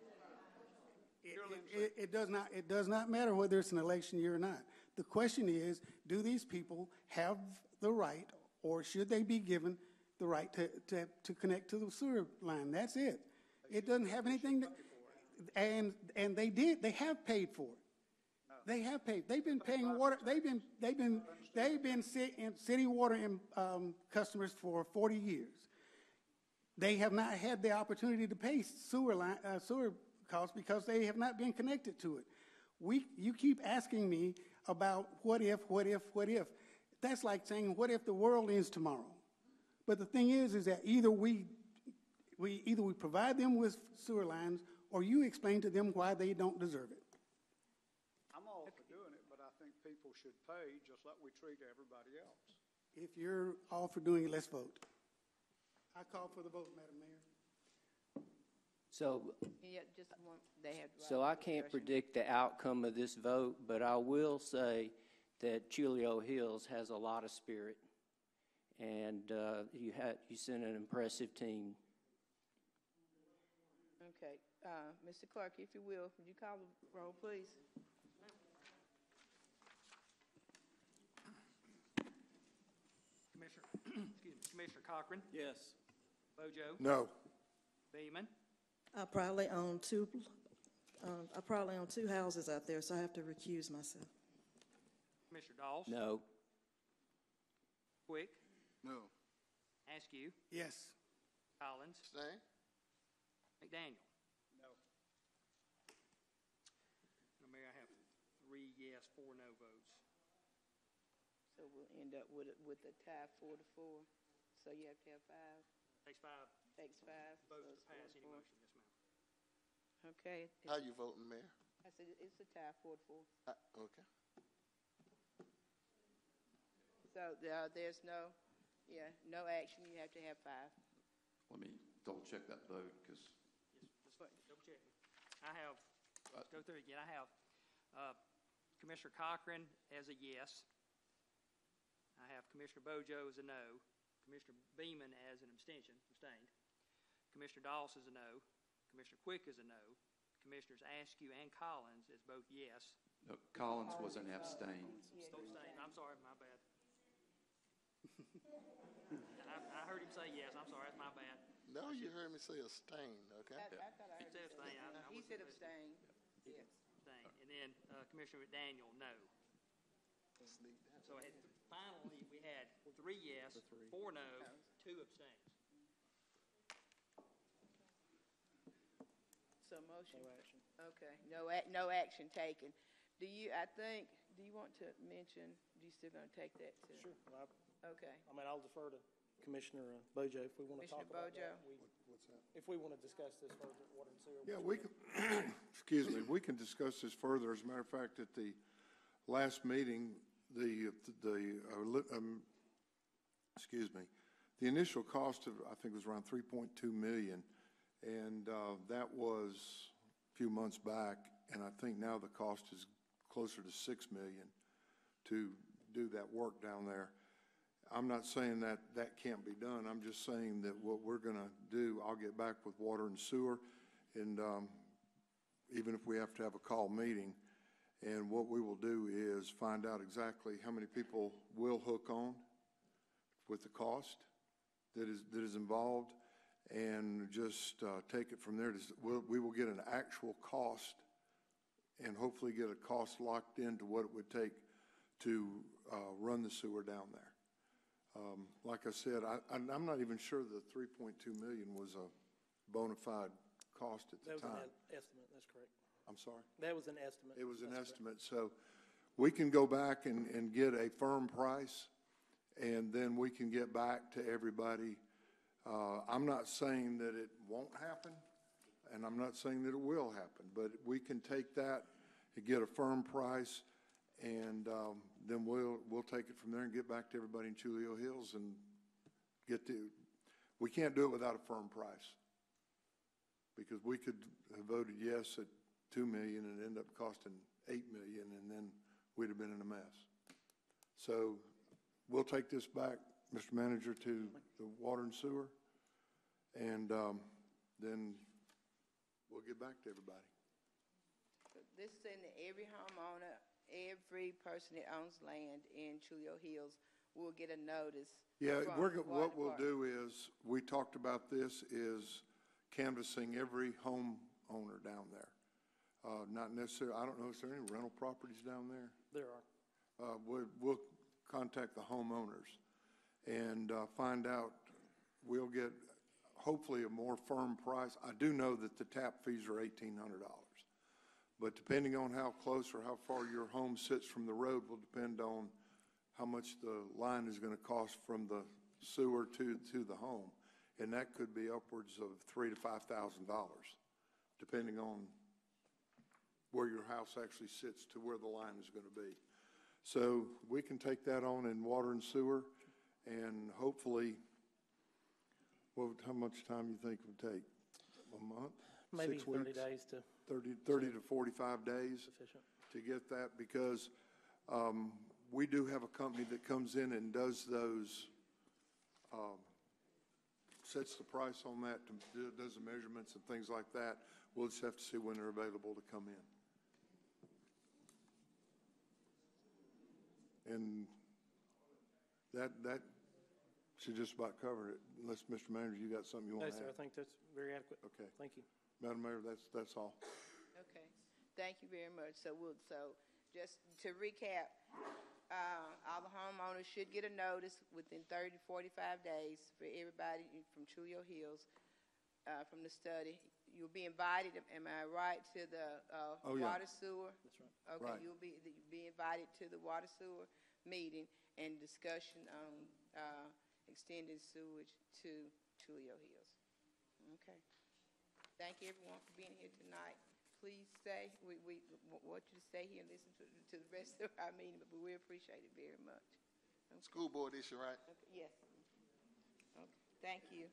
year. It does not matter whether it's an election year or not. The question is, do these people have the right, or should they be given the right to connect to the sewer line? That's it. It doesn't have anything to, and they did. They have paid for it. They have paid. They've been paying water. They've been city water customers for 40 years. They have not had the opportunity to pay sewer costs because they have not been connected to it. You keep asking me about what if. That's like saying, what if the world ends tomorrow? But the thing is that either we provide them with sewer lines, or you explain to them why they don't deserve it. I'm all for doing it, but I think people should pay just like we treat everybody else. If you're all for doing it, let's vote. I call for the vote, Madam Mayor. So, Yeah, just one, they had. so I can't predict the outcome of this vote, but I will say that Chulio Hills has a lot of spirit, and you sent an impressive team. Okay, Mr. Clerk, if you will, would you call the roll, please? Commissioner Cochran? Yes. Bojo? No. Beeman? I probably own two houses out there, so I have to recuse myself. Commissioner Doss? No. Quick? No. Askew? Yes. Collins? Stay. McDaniel? No. Mayor, I have 3 yes, 4 no votes. So we'll end up with a tie 4-4. So you have to have 5. Takes 5 Takes 5. votes so to pass it's any 4-4. motion, yes, ma'am. Okay. How you voting, Mayor? I said it's a tie 4-4. Okay. So there's no action. You have to have 5. Let me double check that vote, because Double check. I have, let's go through it again. I have Commissioner Cochran as a yes. I have Commissioner Bojo as a no. Commissioner Beeman as an abstained. Commissioner Doss is a no. Commissioner Quick is a no. Commissioners Askew and Collins is both yes. no, Collins was an abstain. Abstained. I'm sorry, my bad. I heard him say yes. I'm sorry, that's my bad. No, you heard me say abstain, okay? I thought I heard He said abstain. He said abstain. Yes. Abstain. And then Commissioner McDaniel, no. So finally, we had 3 yes, 4 no, 2 abstains. So motion. No action. Okay. No action taken. Do you want to mention? You still going to take that too? Sure. Okay. I mean, I'll defer to Commissioner Bojo if we want to talk about that. What's that? If we want to discuss this further, water and sewer. Yeah, we can, excuse me, we can discuss this further. As a matter of fact, at the last meeting, the initial cost of, I think it was around $3.2 million, And that was a few months back, and I think now the cost is closer to $6 million to do that work down there. I'm not saying that that can't be done. I'm just saying that what we're going to do, I'll get back with Water and Sewer, and even if we have to have a call meeting, and what we will do is find out exactly how many people will hook on with the cost that is involved, and just take it from there. We will get an actual cost and hopefully get a cost locked into what it would take to run the sewer down there. Like I said, I'm not even sure the $3.2 million was a bona fide cost at the time. That was an estimate, that's correct. I'm sorry? That was an estimate. It was an That's estimate. So we can go back and get a firm price, and then we can get back to everybody. I'm not saying that it won't happen, and I'm not saying that it will happen, but we can take that and get a firm price, and then we'll take it from there and get back to everybody in Chulio Hills and we can't do it without a firm price, because we could have voted yes at $2 million and end up costing $8 million, and then we'd have been in a mess. So we'll take this back, Mr. Manager, to the Water and Sewer, and then we'll get back to everybody. This is saying that every homeowner, every person that owns land in Chulio Hills will get a notice. Yeah, from the water what we'll department. do is, we talked about this, is canvassing every homeowner down there. Not necessarily, I don't know, is there any rental properties down there? There are. We'll contact the homeowners and find out. We'll get hopefully a more firm price. I do know that the tap fees are $1,800, but depending on how close or how far your home sits from the road will depend on how much the line is going to cost from the sewer to the home, and that could be upwards of $3,000 to $5,000, depending on where your house actually sits to where the line is going to be. So we can take that on in Water and Sewer, and hopefully, how much time you think it would take? A month? Maybe 6 30 weeks? days to. 30 to 45 days Sufficient. to get that, because we do have a company that comes in and does those, sets the price on that, does the measurements and things like that. We'll just have to see when they're available to come in. And that should just about cover it, unless, Mr. Manager, you got something you want No, to sir, add? I think that's very adequate. Okay. Thank you. Madam Mayor, that's all. Okay, thank you very much. So just to recap, all the homeowners should get a notice within 30 to 45 days for everybody from Chulio Hills, from the study. You'll be invited, am I right, to the water sewer? That's right. Okay, Right. you'll be invited to the water sewer meeting and discussion on extending sewage to Chulio Hills. Okay. Thank you, everyone, for being here tonight. Please stay. We want you to stay here and listen to the rest of our meeting, but we appreciate it very much. Okay. School board issue, right? Okay. Yes. Okay. Thank you.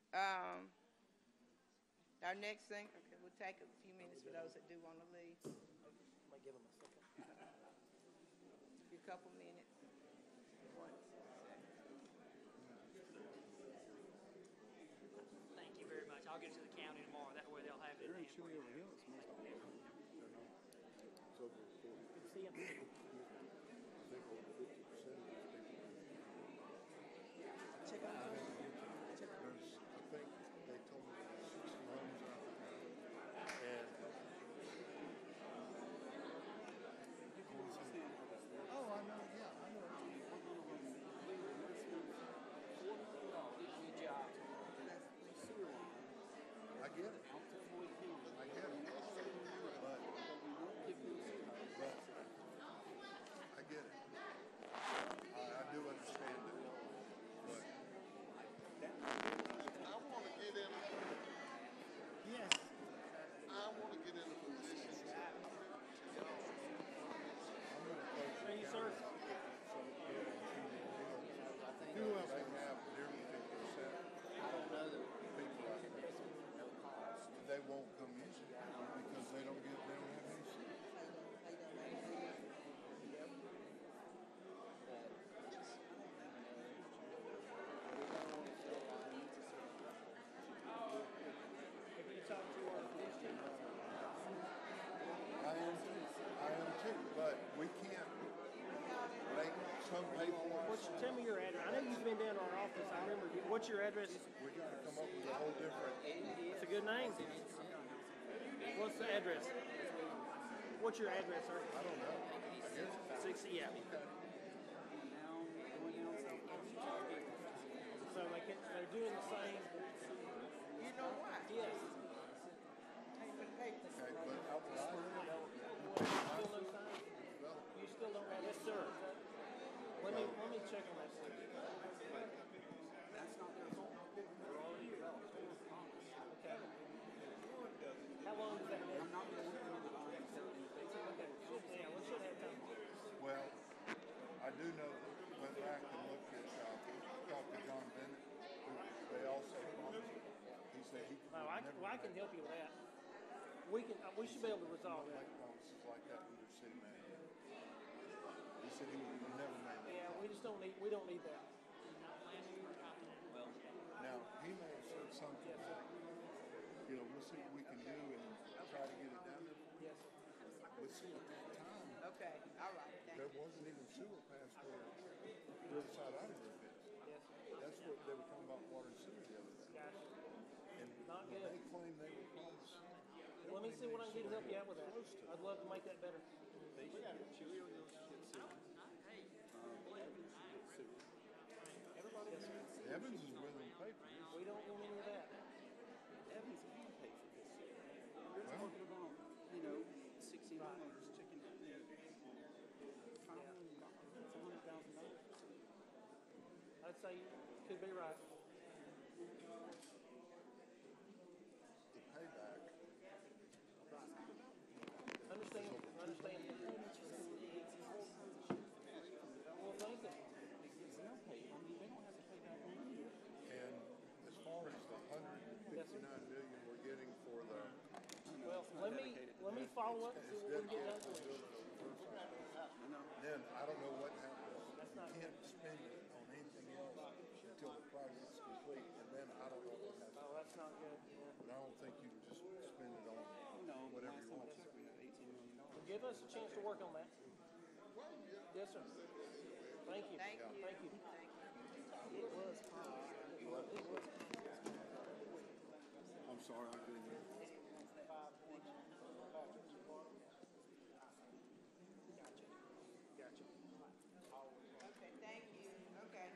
Our next thing, okay, we'll take a few minutes for those that do want to leave. Might give them a second. A couple minutes. 1 second. Thank you very much. I'll get it to the county tomorrow. That way they'll have it. They're in in hand for you. Chulio Hills. See you. I get it. I get it. I get it. I do understand it. But What's your address? We got to come up with a whole different. It's a good name. What's the address? What's your address, sir? I don't know. I guess. 60, yeah. So they're doing the same. You know why? Yes. Okay, but outside, Still no sign? You still don't have, yes, sir. Let me check on that. That's not their fault. They're already developed. Okay. How long does that take? I'm not going to look into the line and tell you. Okay. Yeah, we should have time. well, I do know that we went back and looked at, talked to John Bennett, who they also promised. He said he could. No, I can help you with that. We should be able to resolve that. Make promises like that with their city manager. He said he would never make it. Yeah, we don't need that. Well, Now, he may have said something like, you know, we'll see what we can do and try to get it down there. Yes. But see, at that time, Okay, all right, thank there you. wasn't even sewer past where Riverside Auditor is. Yes. That's what they were talking about, water and sewer the other day. Gotcha. And Not when good. they claim they were promised. Let me see what I can do to help you out with that. I'd love to make that better. they should get Chulio Hills should get sewer. Evans should get sewer. Everybody Yes, sir. Evans is willing to pay for this. We don't want any of that. Evans can pay for this. You're Well- talking about, you know, 16 homeowners checking out there. $5 million. That's $100,000. I'd say you could be right. The payback. Understand. Well, thank you. It's no pay. I mean, they don't have to pay back on either. And as far as the $159 million we're getting for the. Well, let me follow up and see what we can get done for you. Then I don't know what happens. That's You not can't spend it on anything else until the project's complete, and then I don't know what happens. Oh, that's not good. Yeah. But I don't think you can just spend it on No, whatever last you time I want. checked, we had $18 million. Give us a chance to work on that. Yes, sir. Thank you. Thank you. Thank you. It was hard. I'm sorry, I couldn't hear. Okay, thank you. Okay.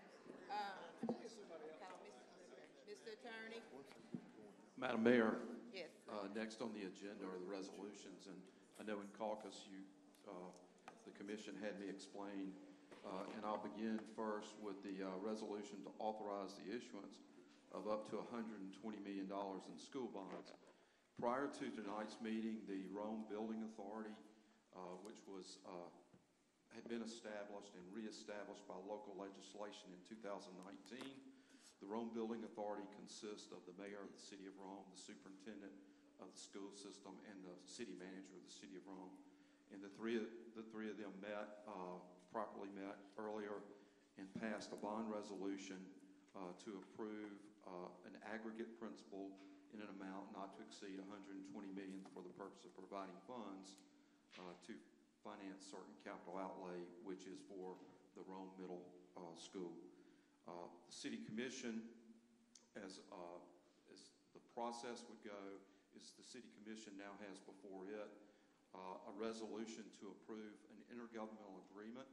Mr. Attorney? Madam Mayor, Yes. next on the agenda are the resolutions, and I know in caucus the commission had me explain, and I'll begin first with the resolution to authorize the issuance of up to $120 million in school bonds. Prior to tonight's meeting, the Rome Building Authority, which had been established and reestablished by local legislation in 2019. The Rome Building Authority consists of the mayor of the city of Rome, the superintendent of the school system, and the city manager of the city of Rome. And the three of them properly met earlier and passed a bond resolution to approve an aggregate principal in an amount not to exceed $120 million for the purpose of providing funds to finance certain capital outlay, which is for the Rome Middle School. The City Commission, as the process would go, is the City Commission now has before it a resolution to approve an intergovernmental agreement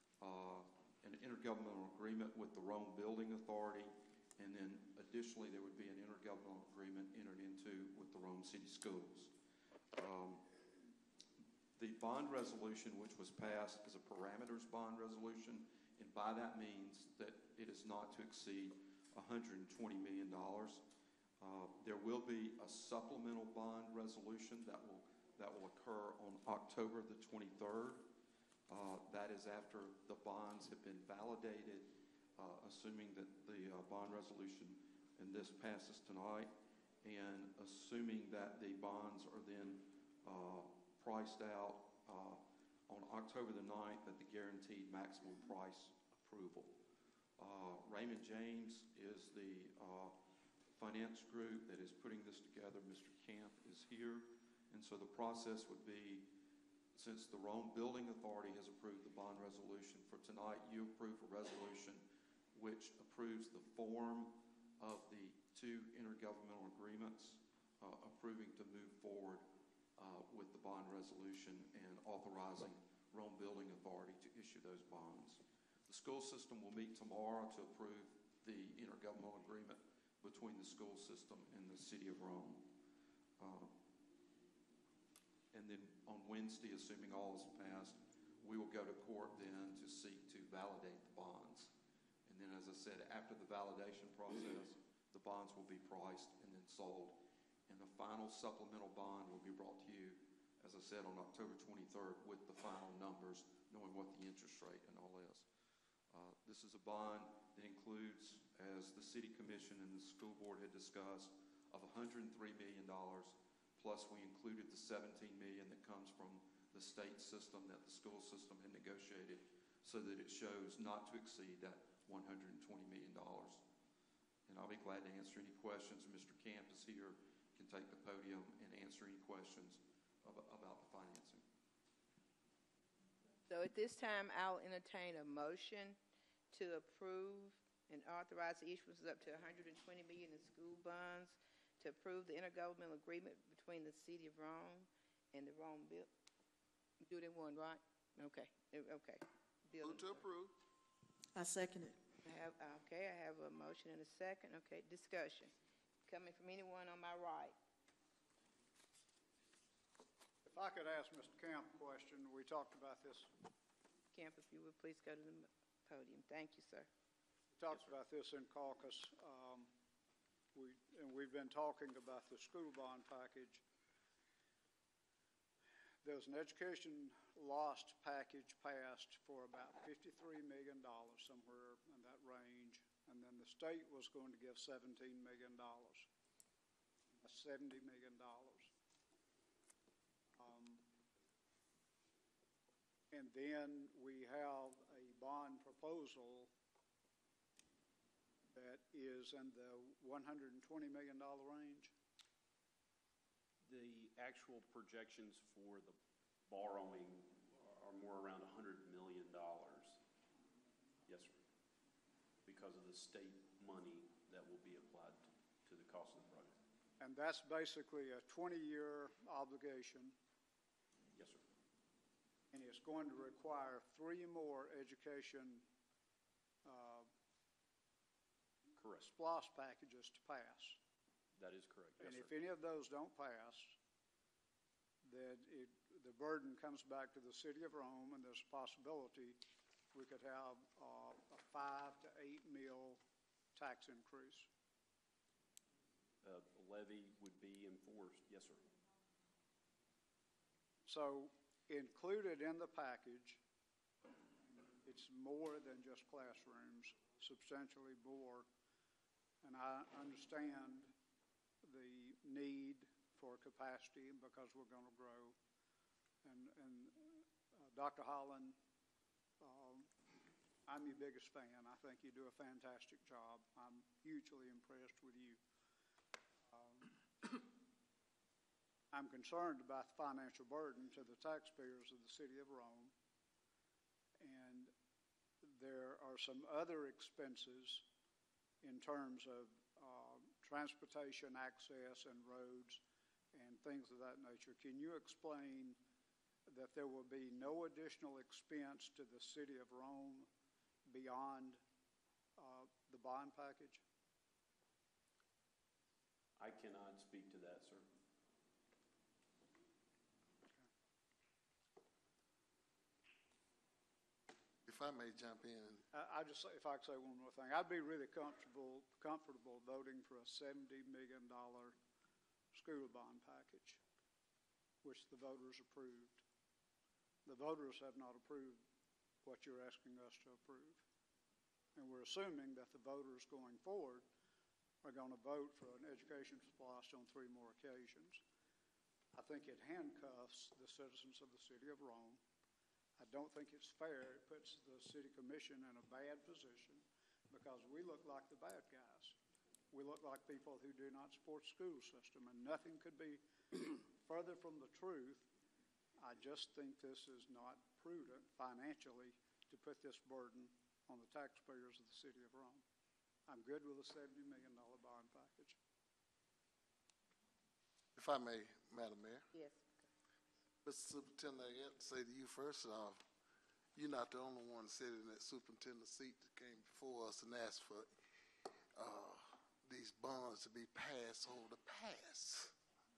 with the Rome Building Authority, and then additionally there would be an intergovernmental agreement entered into with the Rome City Schools. The bond resolution, which was passed, is a parameters bond resolution, and by that means that it is not to exceed $120 million. There will be a supplemental bond resolution that will occur on October the 23rd. That is after the bonds have been validated, assuming that the bond resolution and this passes tonight, and assuming that the bonds are then priced out on October the 9th at the guaranteed maximum price approval. Raymond James is the finance group that is putting this together. Mr. Camp is here. And so the process would be, since the Rome Building Authority has approved the bond resolution for tonight, you approve a resolution which approves the form 2 intergovernmental agreements approving to move forward with the bond resolution and authorizing Rome Building Authority to issue those bonds. The school system will meet tomorrow to approve the intergovernmental agreement between the school system and the City of Rome. And then on Wednesday, assuming all is passed, we will go to court then to seek to validate the bonds. And then, as I said, after the validation process, the bonds will be priced and then sold. And the final supplemental bond will be brought to you, as I said, on October 23rd with the final numbers, knowing what the interest rate and all is. This is a bond that includes, as the City Commission and the school board had discussed, of $103 million, plus we included the $17 million that comes from the state system that the school system had negotiated, so that it shows not to exceed that $120 million. And I'll be glad to answer any questions. Mr. Camp is here, can take the podium and answer any questions about the financing. So at this time, I'll entertain a motion to approve and authorize the issuance up to $120 million in school bonds to approve the intergovernmental agreement between the City of Rome and the Rome Bill. Do it in one, right? Okay. Okay. Move to approve. I second it. I have a motion and a second. Okay, discussion. Coming from anyone on my right. If I could ask Mr. Camp a question, we talked about this. Camp, if you would please go to the podium. Thank you, sir. We talked about this in caucus. We've been talking about the school bond package. There's an education lost package passed for about $53 million, somewhere in that range, and then the state was going to give $17 million. That's $70 million. And then we have a bond proposal that is in the $120 million range. The actual projections for the borrowing are more around $100 million. Yes, sir. Because of the state money that will be applied to the cost of the project. And that's basically a 20-year obligation. Yes, sir. And it's going to require 3 more education correct. SPLOST packages to pass. That is correct. Yes, and sir. if any of those don't pass, then the burden comes back to the City of Rome, and there's a possibility we could have a 5 to 8 mil tax increase. The levy would be enforced. Yes, sir. So included in the package, it's more than just classrooms, substantially more. And I understand the need for capacity because we're going to grow. And Dr. Holland, I'm your biggest fan. I think you do a fantastic job. I'm hugely impressed with you. I'm concerned about the financial burden to the taxpayers of the City of Rome. And there are some other expenses in terms of transportation, access, and roads, and things of that nature. Can you explain that there will be no additional expense to the City of Rome beyond the bond package? I cannot speak to that, sir. If I may jump in. If I could say one more thing, I'd be really comfortable voting for a $70 million school bond package, which the voters approved. The voters have not approved what you're asking us to approve. And we're assuming that the voters going forward are going to vote for an education SPLOST on 3 more occasions. I think it handcuffs the citizens of the City of Rome. I don't think it's fair. It puts the City Commission in a bad position because we look like the bad guys. We look like people who do not support the school system, and nothing could be further from the truth. I just think this is not prudent financially to put this burden on the taxpayers of the City of Rome. I'm good with a $70 million bond package. If I may, Madam Mayor. Yes. Mr. Superintendent, I got to say to you first off, you're not the only one sitting in that superintendent seat that came before us and asked for these bonds to be passed over the pass.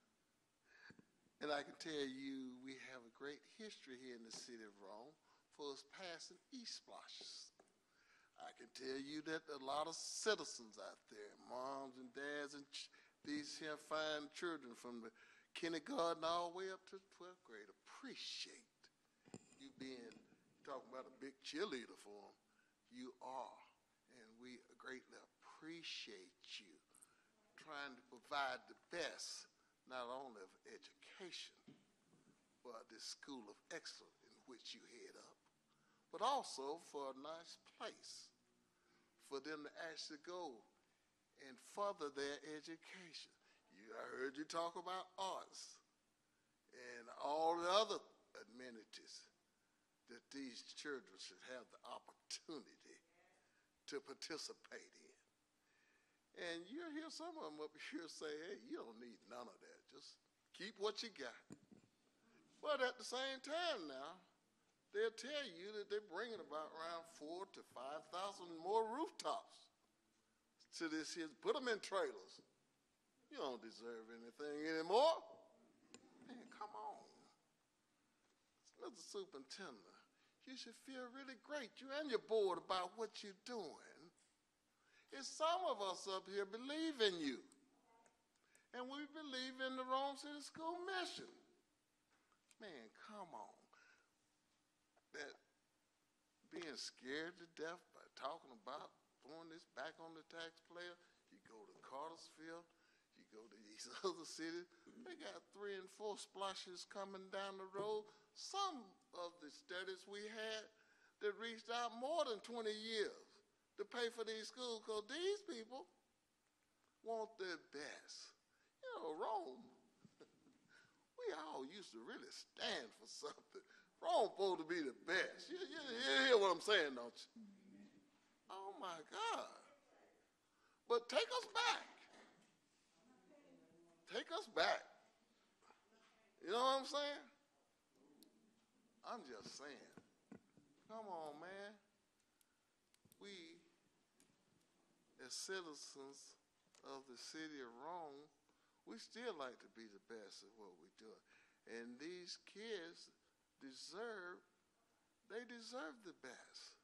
And I can tell you we have a great history here in the city of Rome for us passing e-splashes. I can tell you that a lot of citizens out there, moms and dads and these here fine children from the kindergarten all the way up to the 12th grade appreciate you being, talking about a big cheerleader for them. You are, and we greatly appreciate you trying to provide the best, not only of education, but this school of excellence in which you head up, but also for a nice place for them to actually go and further their education. I heard you talk about arts and all the other amenities that these children should have the opportunity to participate in. And you'll hear some of them up here say, hey, you don't need none of that. Just keep what you got. But at the same time now, they'll tell you that they're bringing about around 4,000 to 5,000 more rooftops to this here. Put them in trailers. You don't deserve anything anymore. Man, come on. Mr. Superintendent, you should feel really great, you and your board, about what you're doing. It's some of us up here believe in you. And we believe in the Rome City School mission. Man, come on. That being scared to death by talking about throwing this back on the taxpayer, you go to Cartersville, you go to these other cities, they got 3 and 4 splashes coming down the road. Some of the studies we had that reached out more than 20 years to pay for these schools because these people want their best. You know, Rome, we all used to really stand for something. Rome supposed to be the best. You hear what I'm saying, don't you? Oh, my God. But take us back. Take us back. You know what I'm saying? I'm just saying. Come on, man. We, as citizens of the city of Rome, we still like to be the best at what we do. And these kids deserve the best.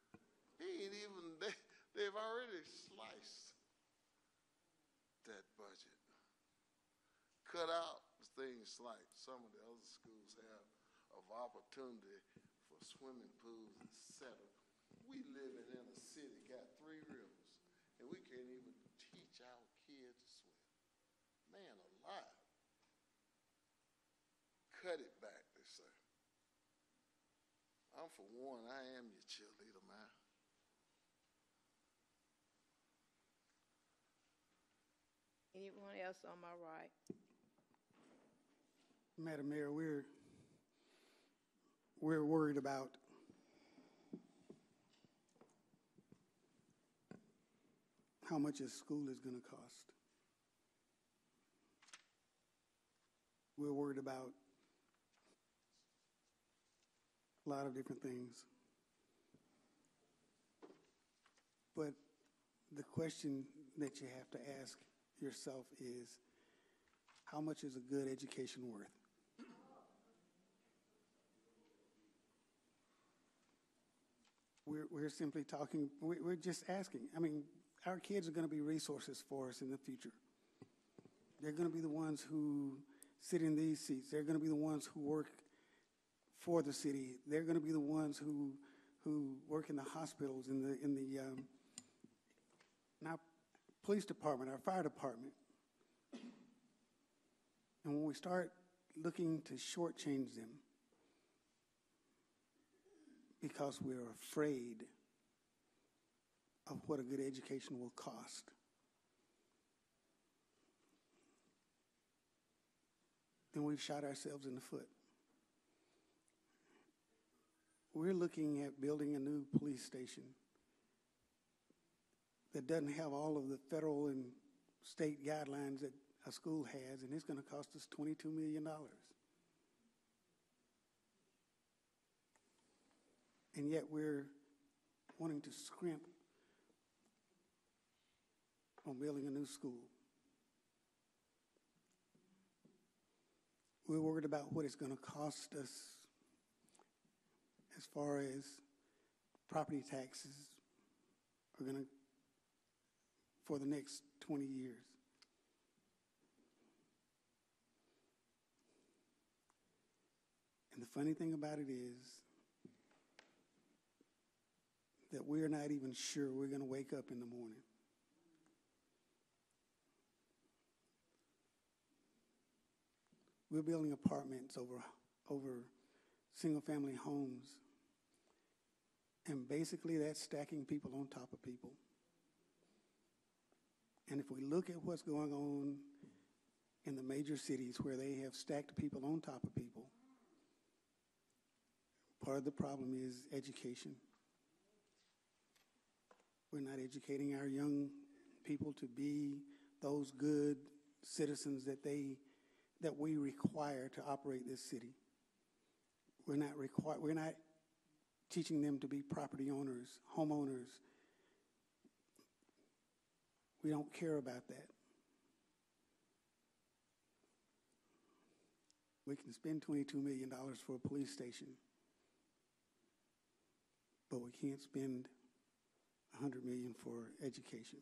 They've already sliced that budget. Cut out things like some of the other schools have of opportunity for swimming pools, etc. We living in a city, got 3 rivers, and we can't even teach our kids to swim. Man alive. Cut it back, they say. I'm for one, I am your cheerleader, man. Anyone else on my right? Madam Mayor, we're worried about how much a school is going to cost. We're worried about a lot of different things. But the question that you have to ask yourself is, how much is a good education worth? We're simply talking, we're just asking. I mean, our kids are going to be resources for us in the future. They're going to be the ones who sit in these seats. They're going to be the ones who work for the city. They're going to be the ones who work in the hospitals, in our police department, our fire department. And when we start looking to shortchange them because we're afraid of what a good education will cost, then we've shot ourselves in the foot. We're looking at building a new police station that doesn't have all of the federal and state guidelines that a school has, and it's going to cost us $22 million. And yet we're wanting to scrimp on building a new school. We're worried about what it's going to cost us as far as property taxes are going to for the next 20 years. And the funny thing about it is that we're not even sure we're going to wake up in the morning. We're building apartments over single-family homes, and basically that's stacking people on top of people. And if we look at what's going on in the major cities where they have stacked people on top of people, part of the problem is education. We're not educating our young people to be those good citizens that we require to operate this city. We're not teaching them to be property owners, homeowners. We don't care about that. We can spend $22 million for a police station, but we can't spend $100 million for education.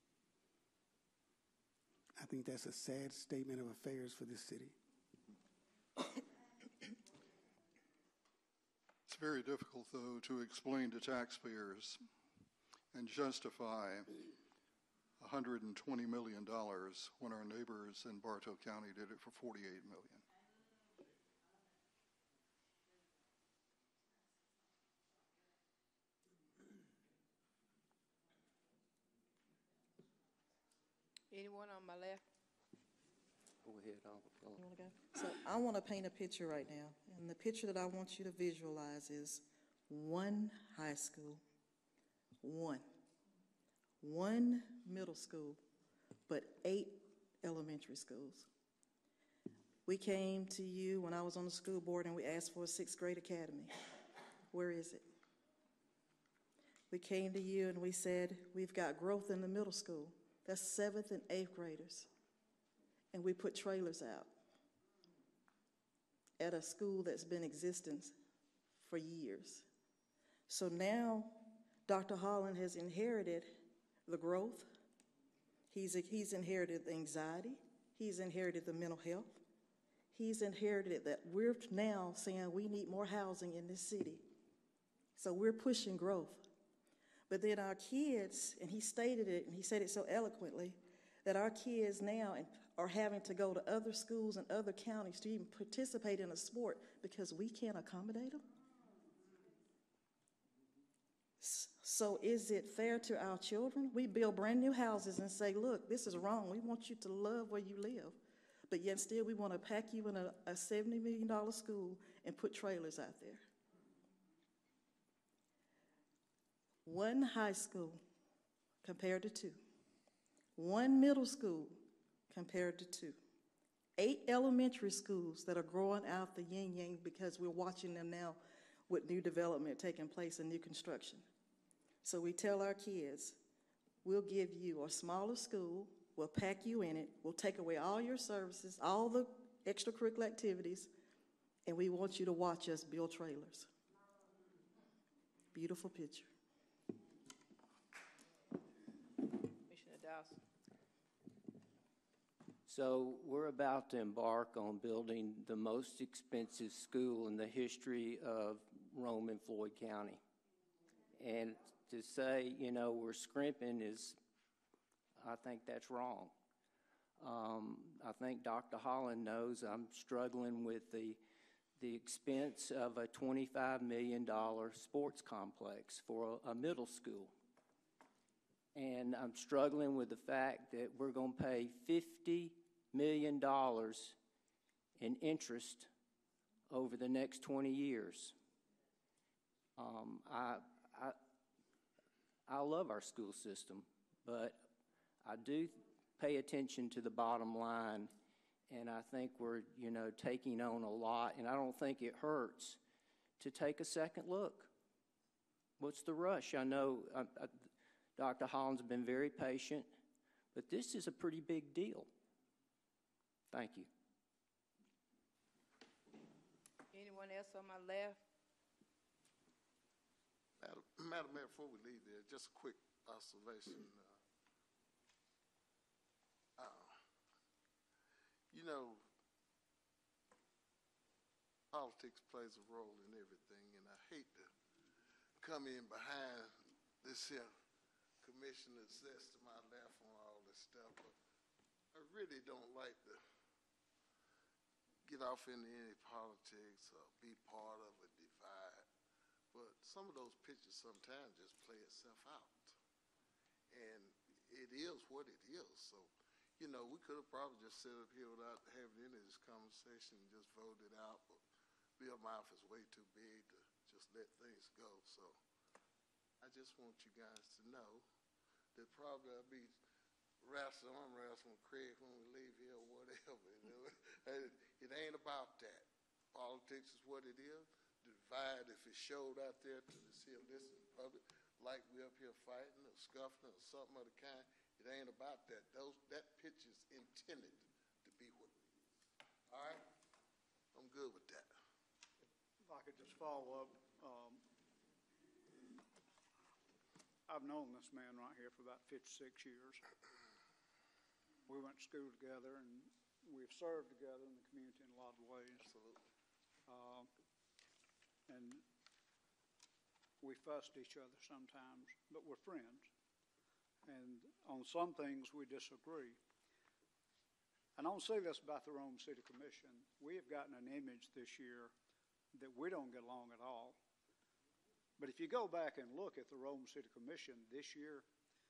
I think that's a sad statement of affairs for this city. It's very difficult, though, to explain to taxpayers and justify $120 million when our neighbors in Bartow County did it for $48 million. Anyone on my left? Go ahead. You want to go? So I want to paint a picture right now, and the picture that I want you to visualize is one high school, one middle school, but 8 elementary schools. We came to you when I was on the school board and we asked for a 6th grade academy. Where is it? We came to you and we said, we've got growth in the middle school. That's 7th and 8th graders. And we put trailers out at a school that's been in existence for years. So now Dr. Holland has inherited the growth. He's inherited the anxiety. He's inherited the mental health. He's inherited that we're now saying we need more housing in this city. So we're pushing growth. But then our kids, and he stated it, and he said it so eloquently, that our kids now are having to go to other schools and other counties to even participate in a sport because we can't accommodate them. So is it fair to our children? We build brand new houses and say, look, this is wrong. We want you to love where you live. But yet still we want to pack you in a $70 million school and put trailers out there. One high school compared to 2. One middle school compared to 2. 8 elementary schools that are growing out the yin-yang because we're watching them now with new development taking place and new construction. So we tell our kids, we'll give you a smaller school, we'll pack you in it, we'll take away all your services, all the extracurricular activities, and we want you to watch us build trailers. Beautiful picture. Commissioner Dawson. So we're about to embark on building the most expensive school in the history of Rome and Floyd County. And to say, we're scrimping I think that's wrong. I think Dr. Holland knows I'm struggling with the expense of a $25 million sports complex for a middle school. And I'm struggling with the fact that we're going to pay $50 million in interest over the next 20 years. I love our school system, but I do pay attention to the bottom line. And I think we're, taking on a lot, and I don't think it hurts to take a second look. What's the rush? I know Dr. Holland's been very patient, but this is a pretty big deal. Thank you. Anyone else on my left? Madam Mayor, before we leave there, just a quick observation. Politics plays a role in everything, and I hate to come in behind this here commissioner that sits to my left on all this stuff, but I really don't like to get off into any politics or be part of a divide. But some of those pictures sometimes just play itself out. And it is what it is. So, we could have probably just sat up here without having any of this conversation and just voted out. But Bill mouth is way too big to just let things go. So I just want you guys to know that probably I'll be arm wrestling with Craig when we leave here or whatever. It ain't about that. Politics is what it is. The divide, if it showed out there to the listen public, like we up here fighting or scuffling or something of the kind, it ain't about that. That picture's intended to be what it is. All right? I'm good with that. If I could just follow up. I've known this man right here for about 56 years. We went to school together, and we've served together in the community in a lot of ways. Absolutely. And we fussed each other sometimes, but we're friends. And on some things we disagree. And I don't say this about the Rome City Commission. We have gotten an image this year that we don't get along at all. But if you go back and look at the Rome City Commission this year,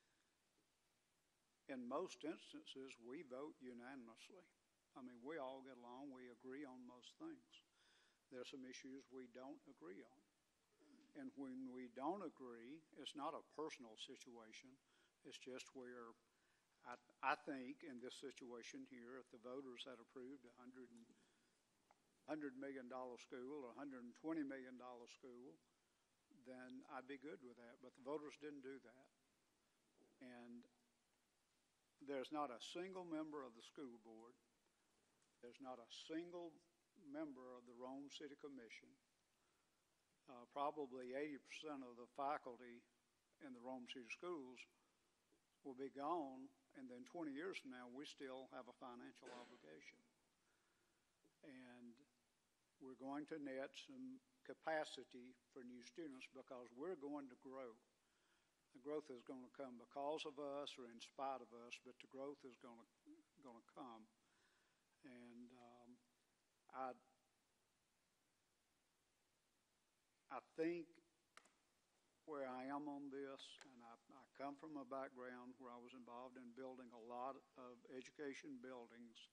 in most instances, we vote unanimously. I mean, we all get along. We agree on most things. There are some issues we don't agree on. And when we don't agree, it's not a personal situation. It's just where I think in this situation here, if the voters had approved a $100 million school or $120 million school, then I'd be good with that. But the voters didn't do that. And there's not a single member of the school board, there's not a single member of the Rome City Commission, probably 80% of the faculty in the Rome City schools will be gone, and then 20 years from now, we still have a financial obligation. And we're going to net some capacity for new students because we're going to grow. The growth is going to come because of us or in spite of us, but the growth is going to come. And I think where I am on this, and I come from a background where I was involved in building a lot of education buildings.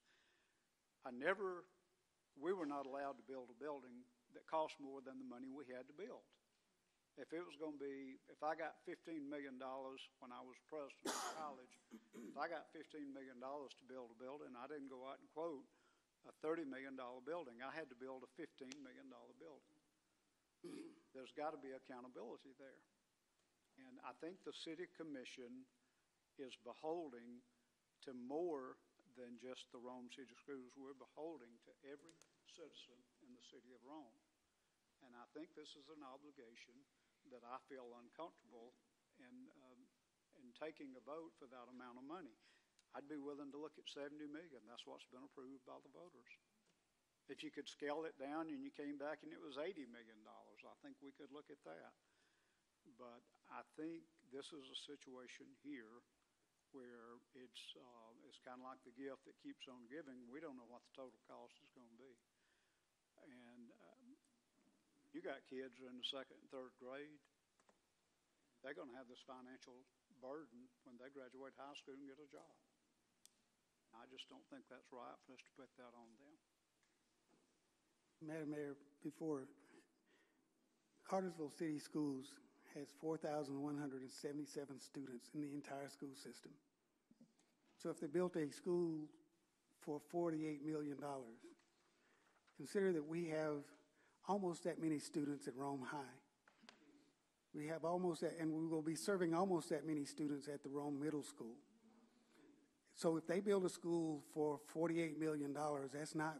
We were not allowed to build a building that cost more than the money we had to build. If I got $15 million when I was president of college, if I got $15 million to build a building, I didn't go out and quote a $30 million building. I had to build a $15 million building. There's got to be accountability there. And I think the City Commission is beholding to more than just the Rome City Schools. We're beholding to every citizen in the city of Rome. And I think this is an obligation that I feel uncomfortable in taking a vote for that amount of money. I'd be willing to look at $70 million. That's what's been approved by the voters. If you could scale it down and you came back and it was $80 million, I think we could look at that. But I think this is a situation here where it's kind of like the gift that keeps on giving. We don't know what the total cost is going to be. And you got kids who are in the second and third grade. They're going to have this financial burden when they graduate high school and get a job. I just don't think that's right for us to put that on them. Madam Mayor, before Cartersville City Schools has 4,177 students in the entire school system. So if they built a school for $48 million, consider that we have almost that many students at Rome High. We have almost that, and we will be serving almost that many students at the Rome Middle School. So if they build a school for $48 million, that's not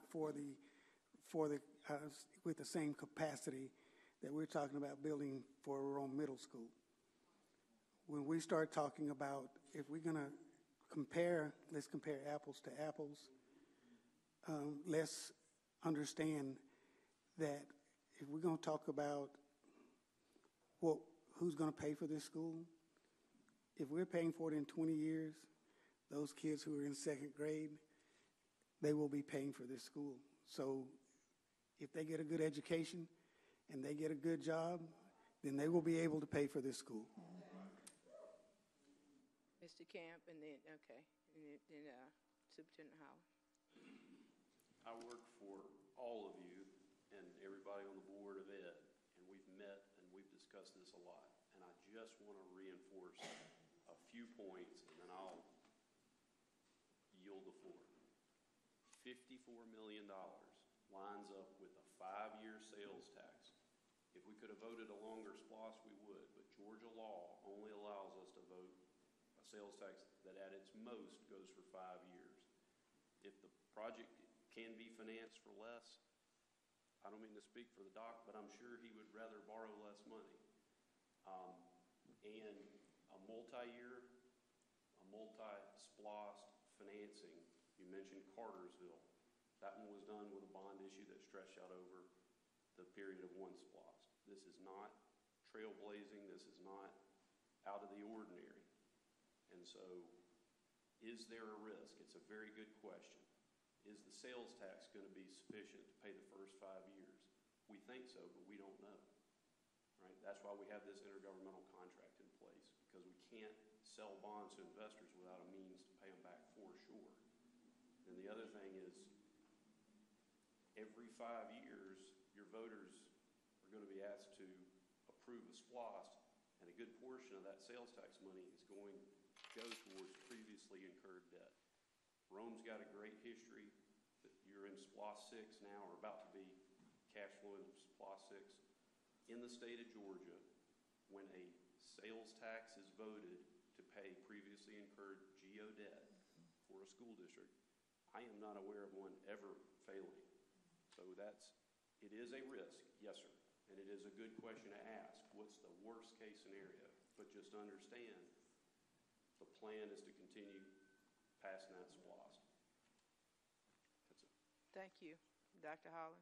with the same capacity that we're talking about building for Rome Middle School. When we start talking about, if we're going to compare, let's compare apples to apples. Let's understand that if we're going to talk about who's going to pay for this school, if we're paying for it in 20 years, those kids who are in second grade, they will be paying for this school. So if they get a good education and they get a good job, then they will be able to pay for this school. Mr. Camp, and then, okay, and then Superintendent Howell. I work for all of you and everybody on the Board of Ed, and we've met and we've discussed this a lot. And I just want to reinforce a few points, and then I'll yield the floor. $54 million lines up with a 5-year sales tax. If we could have voted a longer SPLOST, we would, but Georgia law only allows us to vote a sales tax that at its most goes for 5 years. If the project can be financed for less, I don't mean to speak for the doc, but I'm sure he would rather borrow less money. And a multi-year, a multi-SPLOST financing, you mentioned Cartersville. That one was done with a bond issue that stretched out over the period of one SPLOST. This is not trailblazing. This is not out of the ordinary. And so, is there a risk? It's a very good question. Is the sales tax going to be sufficient to pay the first 5 years? We think so, but we don't know. Right? That's why we have this intergovernmental contract in place, because we can't sell bonds to investors without a means to pay them back for sure. And the other thing is, every 5 years, your voters are going to be asked to approve a SPLOST, and a good portion of that sales tax money is going to go towards previously incurred debt. Rome's got a great history. You're in SPLOST 6 now, or about to be cash flow in SPLOST 6. In the state of Georgia, when a sales tax is voted to pay previously incurred GO debt for a school district, I am not aware of one ever failing. So it is a risk, yes, sir. And it is a good question to ask. What's the worst case scenario? But just understand, the plan is to continue passing that SPLOST. That's it. Thank you. Dr. Holland.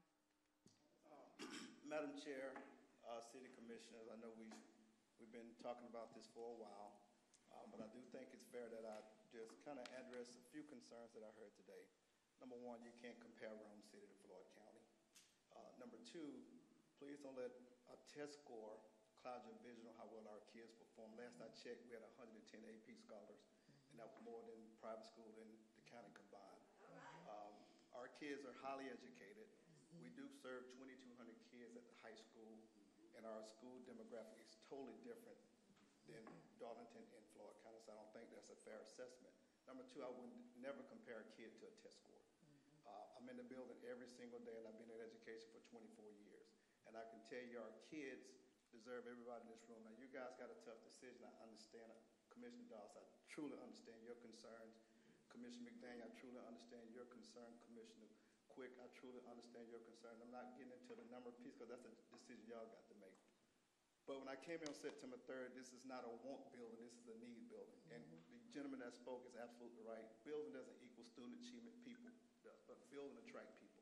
Madam Chair, City Commissioners, I know we've been talking about this for a while, but I do think it's fair that I just kind of address a few concerns that I heard today. Number one, you can't compare Rome City to Floyd County. Number two, please don't let a test score cloud your vision on how well our kids perform. Last I checked, we had 110 AP scholars, and that was more than private school in the county combined. Our kids are highly educated. We do serve 2,200 kids at the high school, and our school demographic is totally different than Darlington and Floyd County, so I don't think that's a fair assessment. Number two, I would never compare a kid to a test score. I'm in the building every single day, and I've been in education for 24 years. And I can tell you our kids deserve everybody in this room. Now, you guys got a tough decision. I understand it. Commissioner Doss, I truly understand your concerns. Commissioner McDaniel, I truly understand your concern. Commissioner Quick, I truly understand your concern. I'm not getting into the number of pieces because that's a decision y'all got to make. But when I came in on September 3rd, this is not a want building, this is a need building. And the gentleman that spoke is absolutely right. Building doesn't equal student achievement, people does, but building attract people.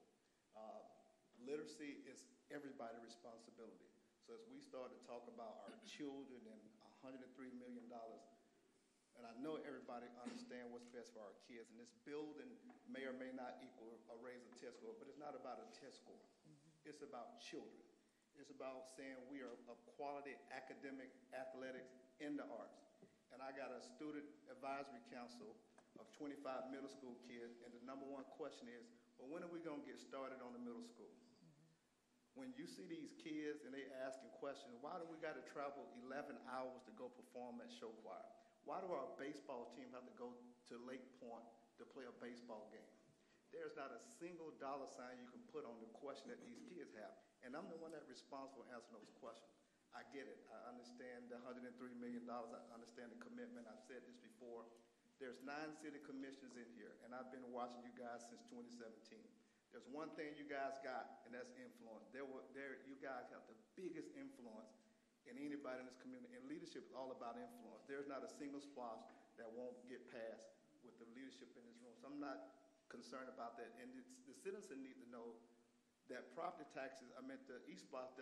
Literacy is everybody's responsibility. So as we start to talk about our children and $103 million, and I know everybody understands what's best for our kids, and this building may or may not equal or raise a test score, but it's not about a test score. It's about children. It's about saying we are of quality academic athletics in the arts. And I got a student advisory council of 25 middle school kids, and the number one question is, well, when are we going to get started on the middle school? When you see these kids and they asking questions, why do we got to travel 11 hours to go perform at show choir? Why do our baseball team have to go to Lake Point to play a baseball game? There's not a single dollar sign you can put on the question that these kids have. And I'm the one that's responsible for answering those questions. I get it. I understand the $103 million. I understand the commitment. I've said this before. There's 9 city commissioners in here, and I've been watching you guys since 2017. There's one thing you guys got, and that's influence. You guys have the biggest influence in anybody in this community, and leadership is all about influence. There's not a single SPLOST that won't get passed with the leadership in this room. So I'm not concerned about that. And the citizens need to know that property taxes, the East SPLOST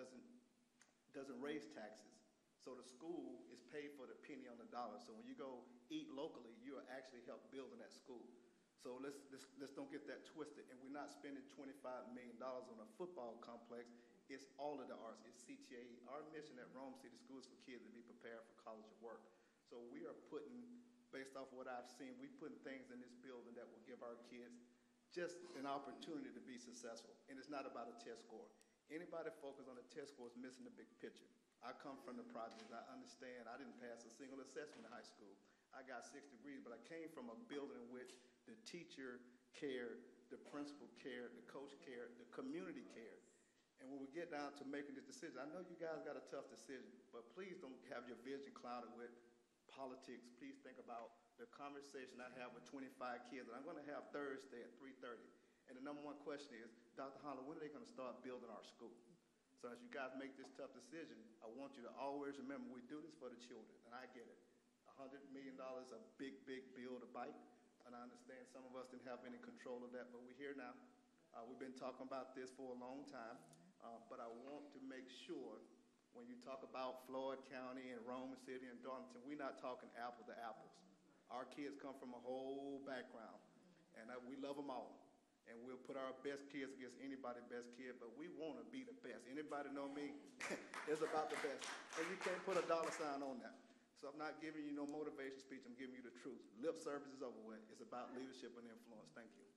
doesn't raise taxes. So the school is paid for the penny on the dollar. So when you go eat locally, you are actually help building that school. So let's don't get that twisted. And we're not spending $25 million on a football complex. It's all of the arts. It's CTA. Our mission at Rome City Schools for kids to be prepared for college or work. So we are putting, based off what I've seen, we're putting things in this building that will give our kids just an opportunity to be successful. And it's not about a test score. Anybody focused on the test score is missing the big picture. I come from the projects. I understand. I didn't pass a single assessment in high school. I got 6 degrees, but I came from a building in which the teacher cared, the principal cared, the coach cared, the community cared. And when we get down to making this decision, I know you guys got a tough decision, but please don't have your vision clouded with politics. Please think about the conversation I have with 25 kids that I'm going to have Thursday at 3:30. And the number one question is, Dr. Holland, when are they going to start building our school? So as you guys make this tough decision, I want you to always remember we do this for the children, and I get it. $100 million is a big, big bill to bite, and I understand some of us didn't have any control of that, but we're here now. We've been talking about this for a long time, but I want to make sure when you talk about Floyd County and Rome City and Darlington, we're not talking apple to apples. Our kids come from a whole background, and we love them all. And we'll put our best kids against anybody's best kid, but we want to be the best. Anybody know me? It's about the best. And you can't put a dollar sign on that. So I'm not giving you no motivation speech. I'm giving you the truth. Lip service is over with. It's about leadership and influence. Thank you.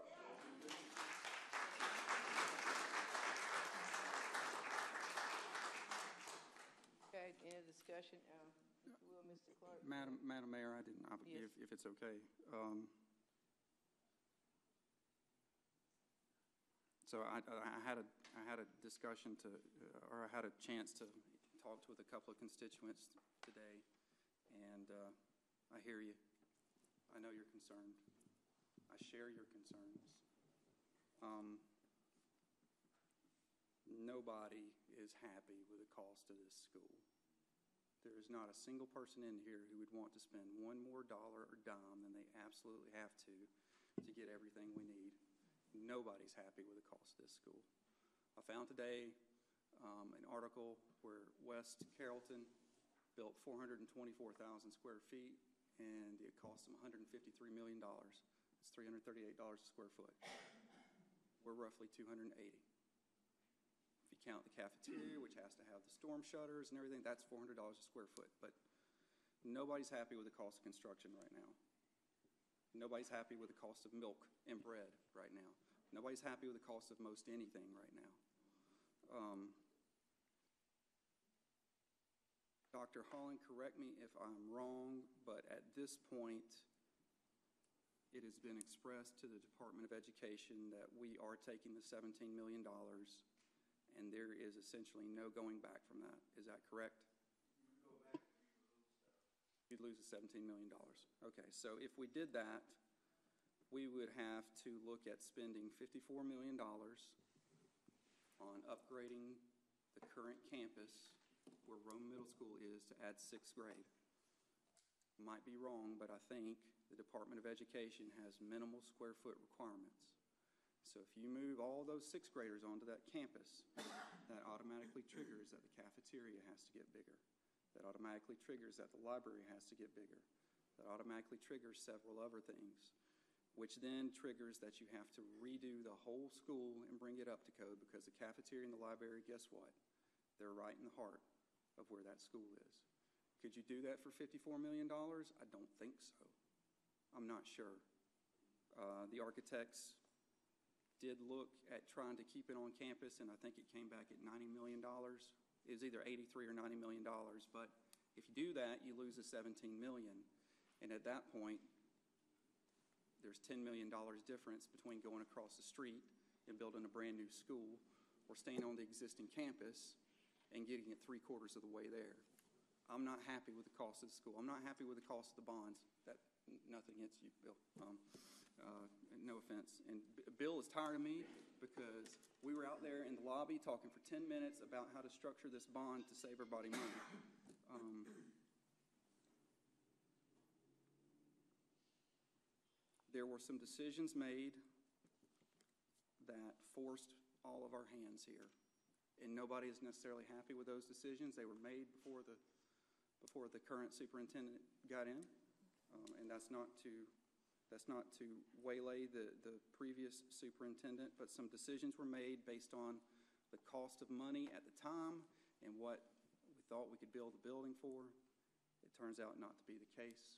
Okay, any discussion? If you will, Mr. Clark. Madam Mayor, Yes. if it's okay. So I had a discussion or I had a chance to talk with a couple of constituents today, and I hear you. I know you're concerned. I share your concerns. Nobody is happy with the cost of this school. There is not a single person in here who would want to spend one more dollar or dime than they absolutely have to get everything we need. Nobody's happy with the cost of this school. I found today an article where West Carrollton built 424,000 square feet, and it cost them $153 million. It's $338 a square foot. We're roughly 280. If you count the cafeteria, which has to have the storm shutters and everything, that's $400 a square foot. But nobody's happy with the cost of construction right now. Nobody's happy with the cost of milk and bread right now. Nobody's happy with the cost of most anything right now. Dr. Holland, correct me if I'm wrong, but at this point, it has been expressed to the Department of Education that we are taking the $17 million, and there is essentially no going back from that. Is that correct? You'd lose the $17 million. Okay, so if we did that, we would have to look at spending $54 million on upgrading the current campus where Rome Middle School is to add 6th grade. Might be wrong, but I think the Department of Education has minimal square foot requirements. So if you move all those 6th graders onto that campus, that automatically triggers that the cafeteria has to get bigger. That automatically triggers that the library has to get bigger. That automatically triggers several other things, which then triggers that you have to redo the whole school and bring it up to code, because the cafeteria and the library, guess what? They're right in the heart of where that school is. Could you do that for $54 million? I don't think so. I'm not sure. The architects did look at trying to keep it on campus, and I think it came back at $90 million. It was either $83 or $90 million, but if you do that, you lose the $17 million. And at that point, there's $10 million difference between going across the street and building a brand-new school or staying on the existing campus and getting it 3/4 of the way there. I'm not happy with the cost of the school. I'm not happy with the cost of the bonds. Nothing against you, Bill. No offense. And Bill is tired of me because we were out there in the lobby talking for 10 minutes about how to structure this bond to save everybody money. There were some decisions made that forced all of our hands here, and nobody is necessarily happy with those decisions. They were made before the current superintendent got in, and that's not to waylay the previous superintendent, but some decisions were made based on the cost of money at the time and what we thought we could build the building for. It turns out not to be the case.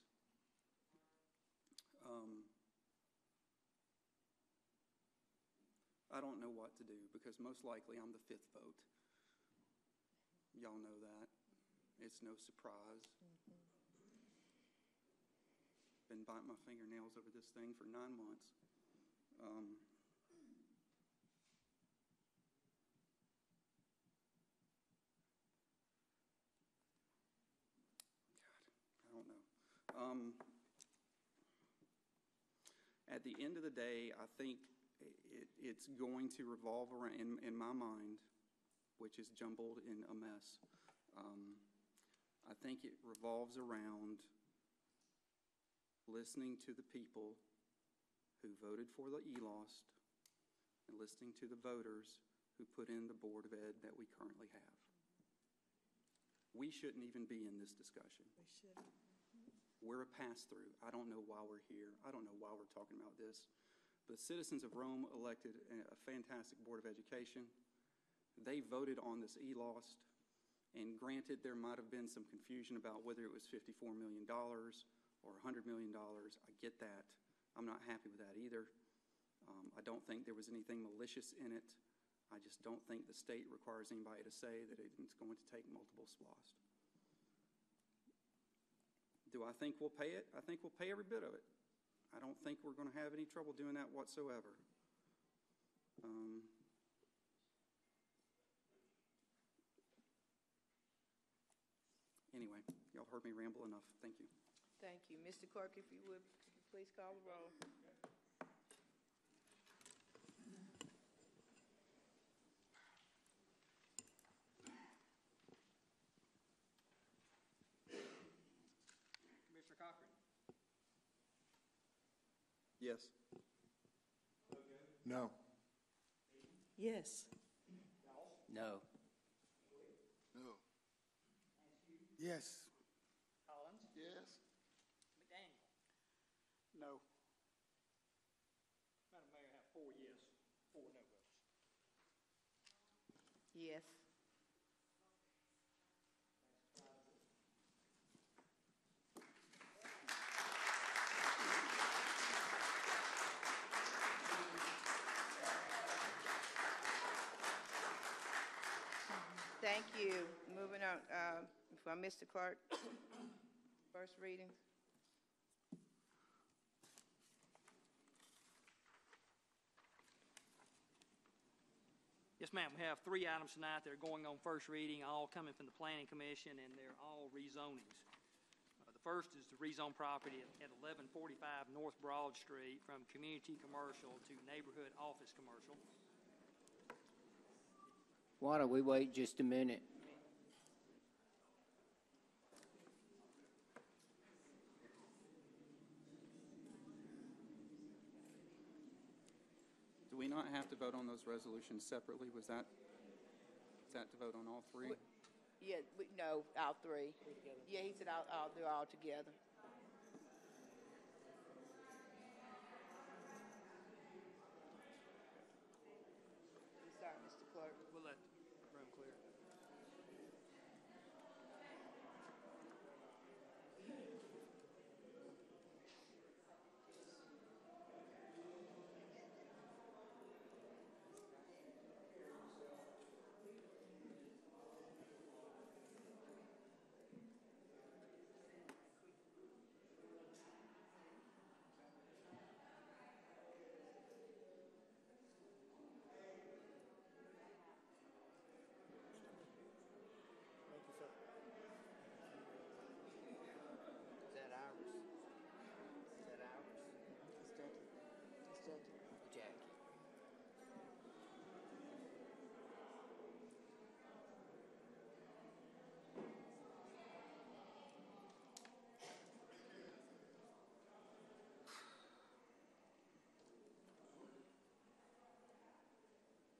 I don't know what to do because most likely I'm the 5th vote. Y'all know that. It's no surprise. Been biting my fingernails over this thing for 9 months. God, I don't know. At the end of the day, I think it's going to revolve around, in my mind, which is jumbled in a mess. I think it revolves around listening to the people who voted for the ELOST and listening to the voters who put in the Board of Ed that we currently have. We shouldn't even be in this discussion. We shouldn't. We're a pass-through. I don't know why we're here. I don't know why we're talking about this. The citizens of Rome elected a fantastic Board of Education. They voted on this ELOST, and granted, there might have been some confusion about whether it was $54 million or $100 million. I get that. I'm not happy with that either. I don't think there was anything malicious in it. I just don't think the state requires anybody to say that it's going to take multiple SPLOST. Do I think we'll pay it? I think we'll pay every bit of it. I don't think we're going to have any trouble doing that whatsoever. Anyway, y'all heard me ramble enough. Thank you. Thank you. Mr. Clerk, if you would, please call the roll. Commissioner Cochran? Yes. No. Yes. No. No. Yes. Collins? Yes. McDaniel? No. Madam Mayor, I have 4 yes, 4 no votes. Yes. Thank you. Moving on, from Mr. Clark, first reading. Yes, ma'am. We have 3 items tonight that are going on first reading, all coming from the Planning Commission, and they're all rezonings. The first is to rezone property at 1145 North Broad Street from community commercial to neighborhood office commercial. Why don't we wait just a minute? Do we not have to vote on those resolutions separately? Is that to vote on all 3? Yeah, no, all 3. Yeah, he said they're all together. I'm sorry, Mr. Clerk. We'll let the room clear.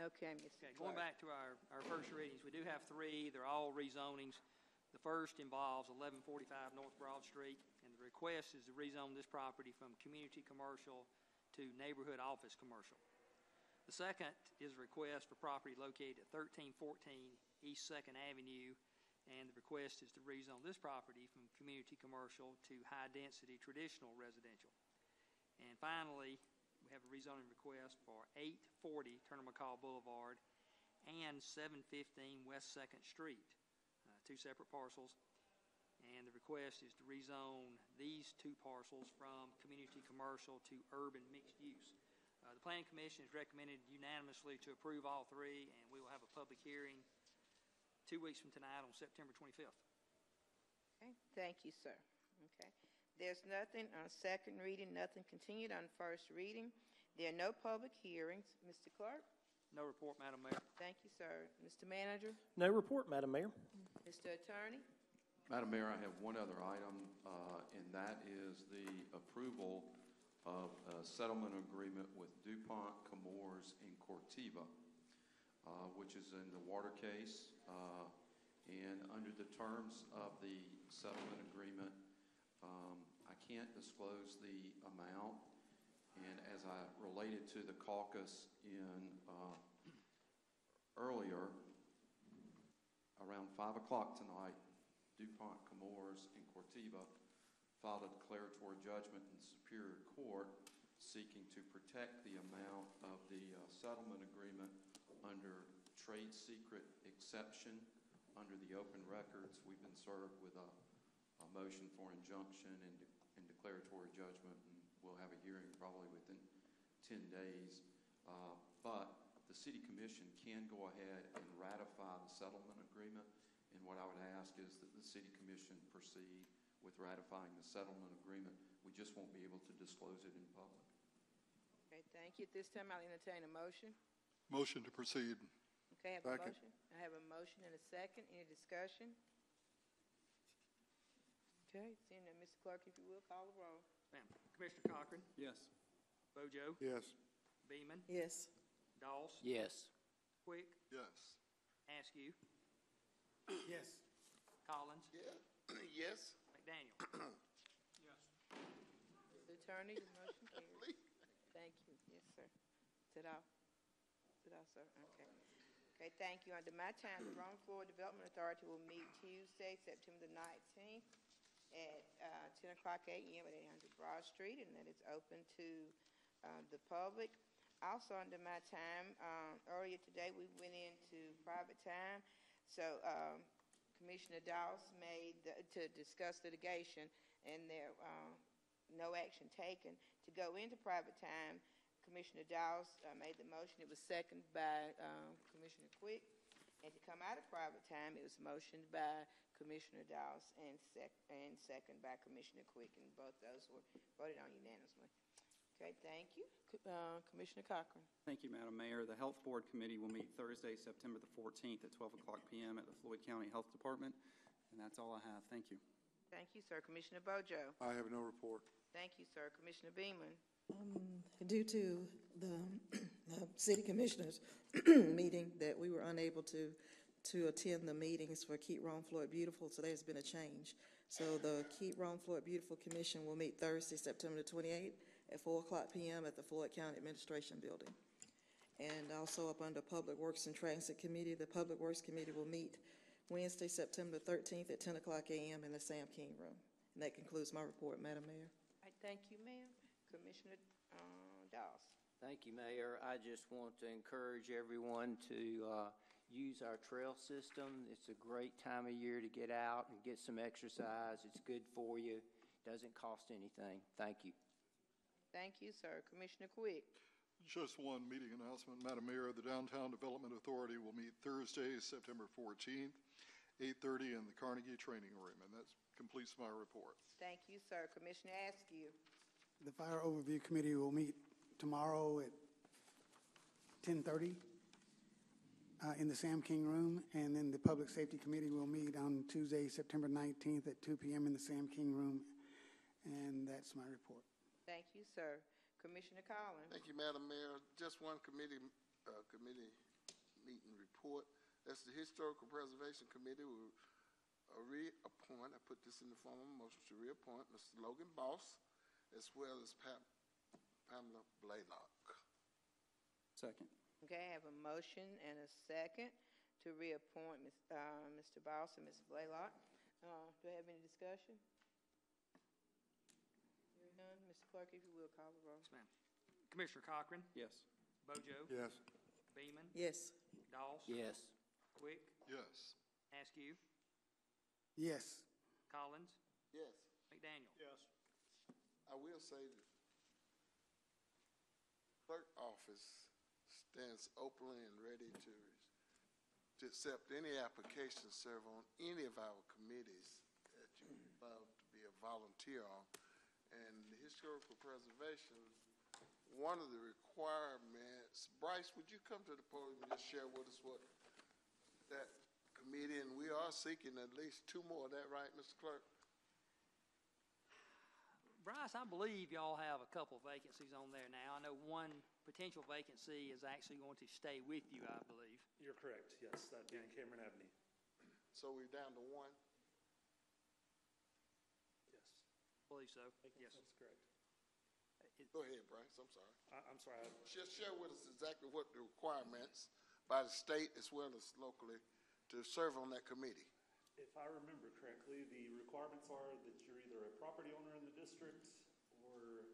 Okay, Mr. Okay, Clerk. going back to our first readings, we do have three. They're all rezonings. The first involves 1145 North Broad Street, and the request is to rezone this property from community commercial to neighborhood office commercial. The second is a request for property located at 1314 East 2nd Avenue, and the request is to rezone this property from community commercial to high-density traditional residential. And finally, we have a rezoning request for 840 Turner McCall Boulevard and 715 West 2nd Street, two separate parcels. And the request is to rezone these two parcels from community commercial to urban mixed use. The Planning Commission has recommended unanimously to approve all three, and we will have a public hearing 2 weeks from tonight on September 25th. Okay, thank you, sir. Okay. There's nothing on second reading, nothing continued on first reading. There are no public hearings. Mr. Clerk? No report, Madam Mayor. Thank you, sir. Mr. Manager? No report, Madam Mayor. Mr. Attorney? Madam Mayor, I have one other item, and that is the approval of a settlement agreement with DuPont, Chemours, and Corteva, which is in the water case. And under the terms of the settlement agreement, I can't disclose the amount. And as I related to the caucus in earlier, around 5 o'clock tonight, DuPont, Chemours, and Corteva filed a declaratory judgment in Superior Court seeking to protect the amount of the settlement agreement under trade secret exception under the open records. We've been served with a motion for injunction and declaratory judgment, and we'll have a hearing probably within 10 days. But the City Commission can go ahead and ratify the settlement agreement, and what I would ask is that the City Commission proceed with ratifying the settlement agreement. We just won't be able to disclose it in public. Okay, thank you. At this time, I'll entertain a motion. Motion to proceed. Okay, I have a Second. motion. I have a motion and a second. Any discussion? Okay, seeing that, Mr. Clerk, if you will, call the roll. Ma'am. Commissioner Cochran? Yes. Bojo? Yes. Beeman? Yes. Doss? Yes. Quick? Yes. Askew? Yes. Collins? Yeah. Yes. McDaniel? Mr. Attorney, the motion carries. Thank you. Yes, sir. Sit out. Sit out, sir. Okay. Okay, thank you. Under my time, the Rome Florida Development Authority will meet Tuesday, September the 19th at 10 o'clock a.m. at 800 Broad Street, and that is open to the public. Also, under my time, earlier today, we went into private time. So Commissioner Doss made, to discuss litigation, and there no action taken. To go into private time, Commissioner Doss made the motion. It was seconded by Commissioner Quick. And to come out of private time, it was motioned by Commissioner Doss and second by Commissioner Quick, and both those were voted on unanimously. Okay, thank you. Commissioner Cochran. Thank you, Madam Mayor. The Health Board Committee will meet Thursday, September the 14th at 12 o'clock p.m. at the Floyd County Health Department. And that's all I have. Thank you. Thank you, sir. Commissioner Bojo. I have no report. Thank you, sir. Commissioner Beeman. Due to the city commissioners meeting that we were unable to attend the meetings for Keep Rome Floyd Beautiful, so there's been a change. So the Keep Rome Floyd Beautiful Commission will meet Thursday, September the 28th at 4 o'clock p.m. at the Floyd County Administration Building. And also up under Public Works and Transit Committee, the Public Works Committee will meet Wednesday, September 13th at 10 o'clock a.m. in the Sam King Room. And that concludes my report, Madam Mayor. I thank you, ma'am. Commissioner Doss. Thank you, Mayor. I just want to encourage everyone to use our trail system. It's a great time of year to get out and get some exercise. It's good for you. Doesn't cost anything. Thank you. Thank you, sir. Commissioner Quick. Just one meeting announcement, Madam Mayor. The Downtown Development Authority will meet Thursday, September 14th, 8:30 in the Carnegie Training Room, and that completes my report. Thank you, sir. Commissioner Askew. The Fire Overview Committee will meet tomorrow at 10:30 in the Sam King Room, and then the Public Safety Committee will meet on Tuesday, September 19th at 2 p.m. in the Sam King Room, and that's my report. Thank you, sir. Commissioner Collins. Thank you, Madam Mayor. Just one committee meeting report. That's the Historical Preservation Committee will reappoint, I put this in the form of a motion to reappoint Mr. Logan Boss as well as Pamela Blaylock. Second. Okay, I have a motion and a second to reappoint Mr. Boss and Ms. Blaylock. Do I have any discussion? Hearing none, Mr. Clerk, if you will, call the roll. Yes, ma'am. Commissioner Cochran? Yes. Bojo? Yes. Beeman? Yes. Doss? Yes. Quick? Yes. Askew? Yes. Collins? Yes. McDaniel? Yes. I will say that clerk office stands openly and ready to accept any application to serve on any of our committees that you would love to be a volunteer on. And the historical preservation, one of the requirements, Bryce, would you come to the podium and just share with us what that committee, and we are seeking at least 2 more, is that right, Mr. Clerk? Bryce, I believe y'all have a couple vacancies on there now. I know one potential vacancy is actually going to stay with you, I believe. You're correct, yes, that being Cameron Avenue. So we're down to 1? Yes. I believe so, yes. That's correct. Go ahead, Bryce, I'm sorry. I'm sorry. Just share with us exactly what the requirements by the state as well as locally to serve on that committee. If I remember correctly, the requirements are that you're either a property owner in the district or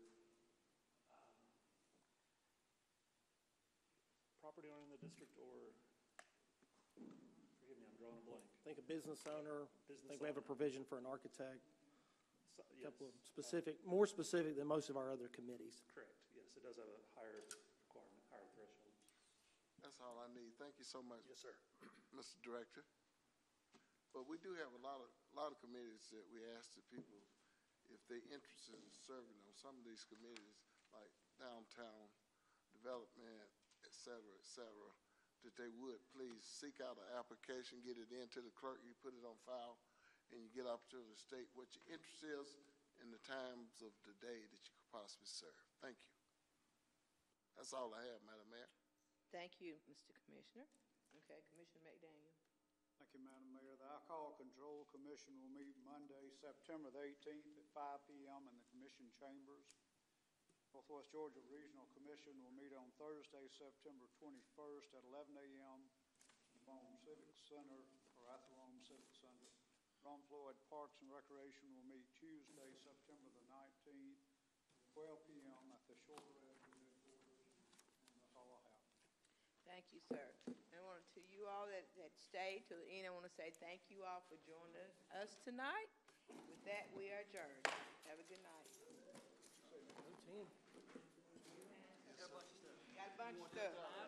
forgive me, I'm drawing a blank. I think a business owner. I think we have a owner. provision for an architect. So, A yes. couple of specific, more specific than most of our other committees. Correct, yes, it does have a higher requirement, higher threshold. That's all I need. Thank you so much. Yes, sir. Mr. Director. But we do have a lot of committees that we ask the people if they're interested in serving on some of these committees, like downtown development, et cetera, that they would please seek out an application, get it into the clerk, you put it on file, and you get up to the state what your interest is in the times of the day that you could possibly serve. Thank you. That's all I have, Madam Mayor. Thank you, Mr. Commissioner. Okay, Commissioner McDaniel. Thank you, Madam Mayor. The Alcohol Control Commission will meet Monday, September the 18th at 5 p.m. in the Commission chambers. Northwest Georgia Regional Commission will meet on Thursday, September 21st at 11 a.m. in Rome Civic Center, or at the Rome Civic Center. Ron Floyd Parks and Recreation will meet Tuesday, September the 19th at 12 p.m. at the Shore Red headquarters. And that's all I have. Thank you, sir. I want to you all that stayed till the end, I want to say thank you all for joining us tonight. With that, we are adjourned. Have a good night. Routine. Got a bunch of stuff.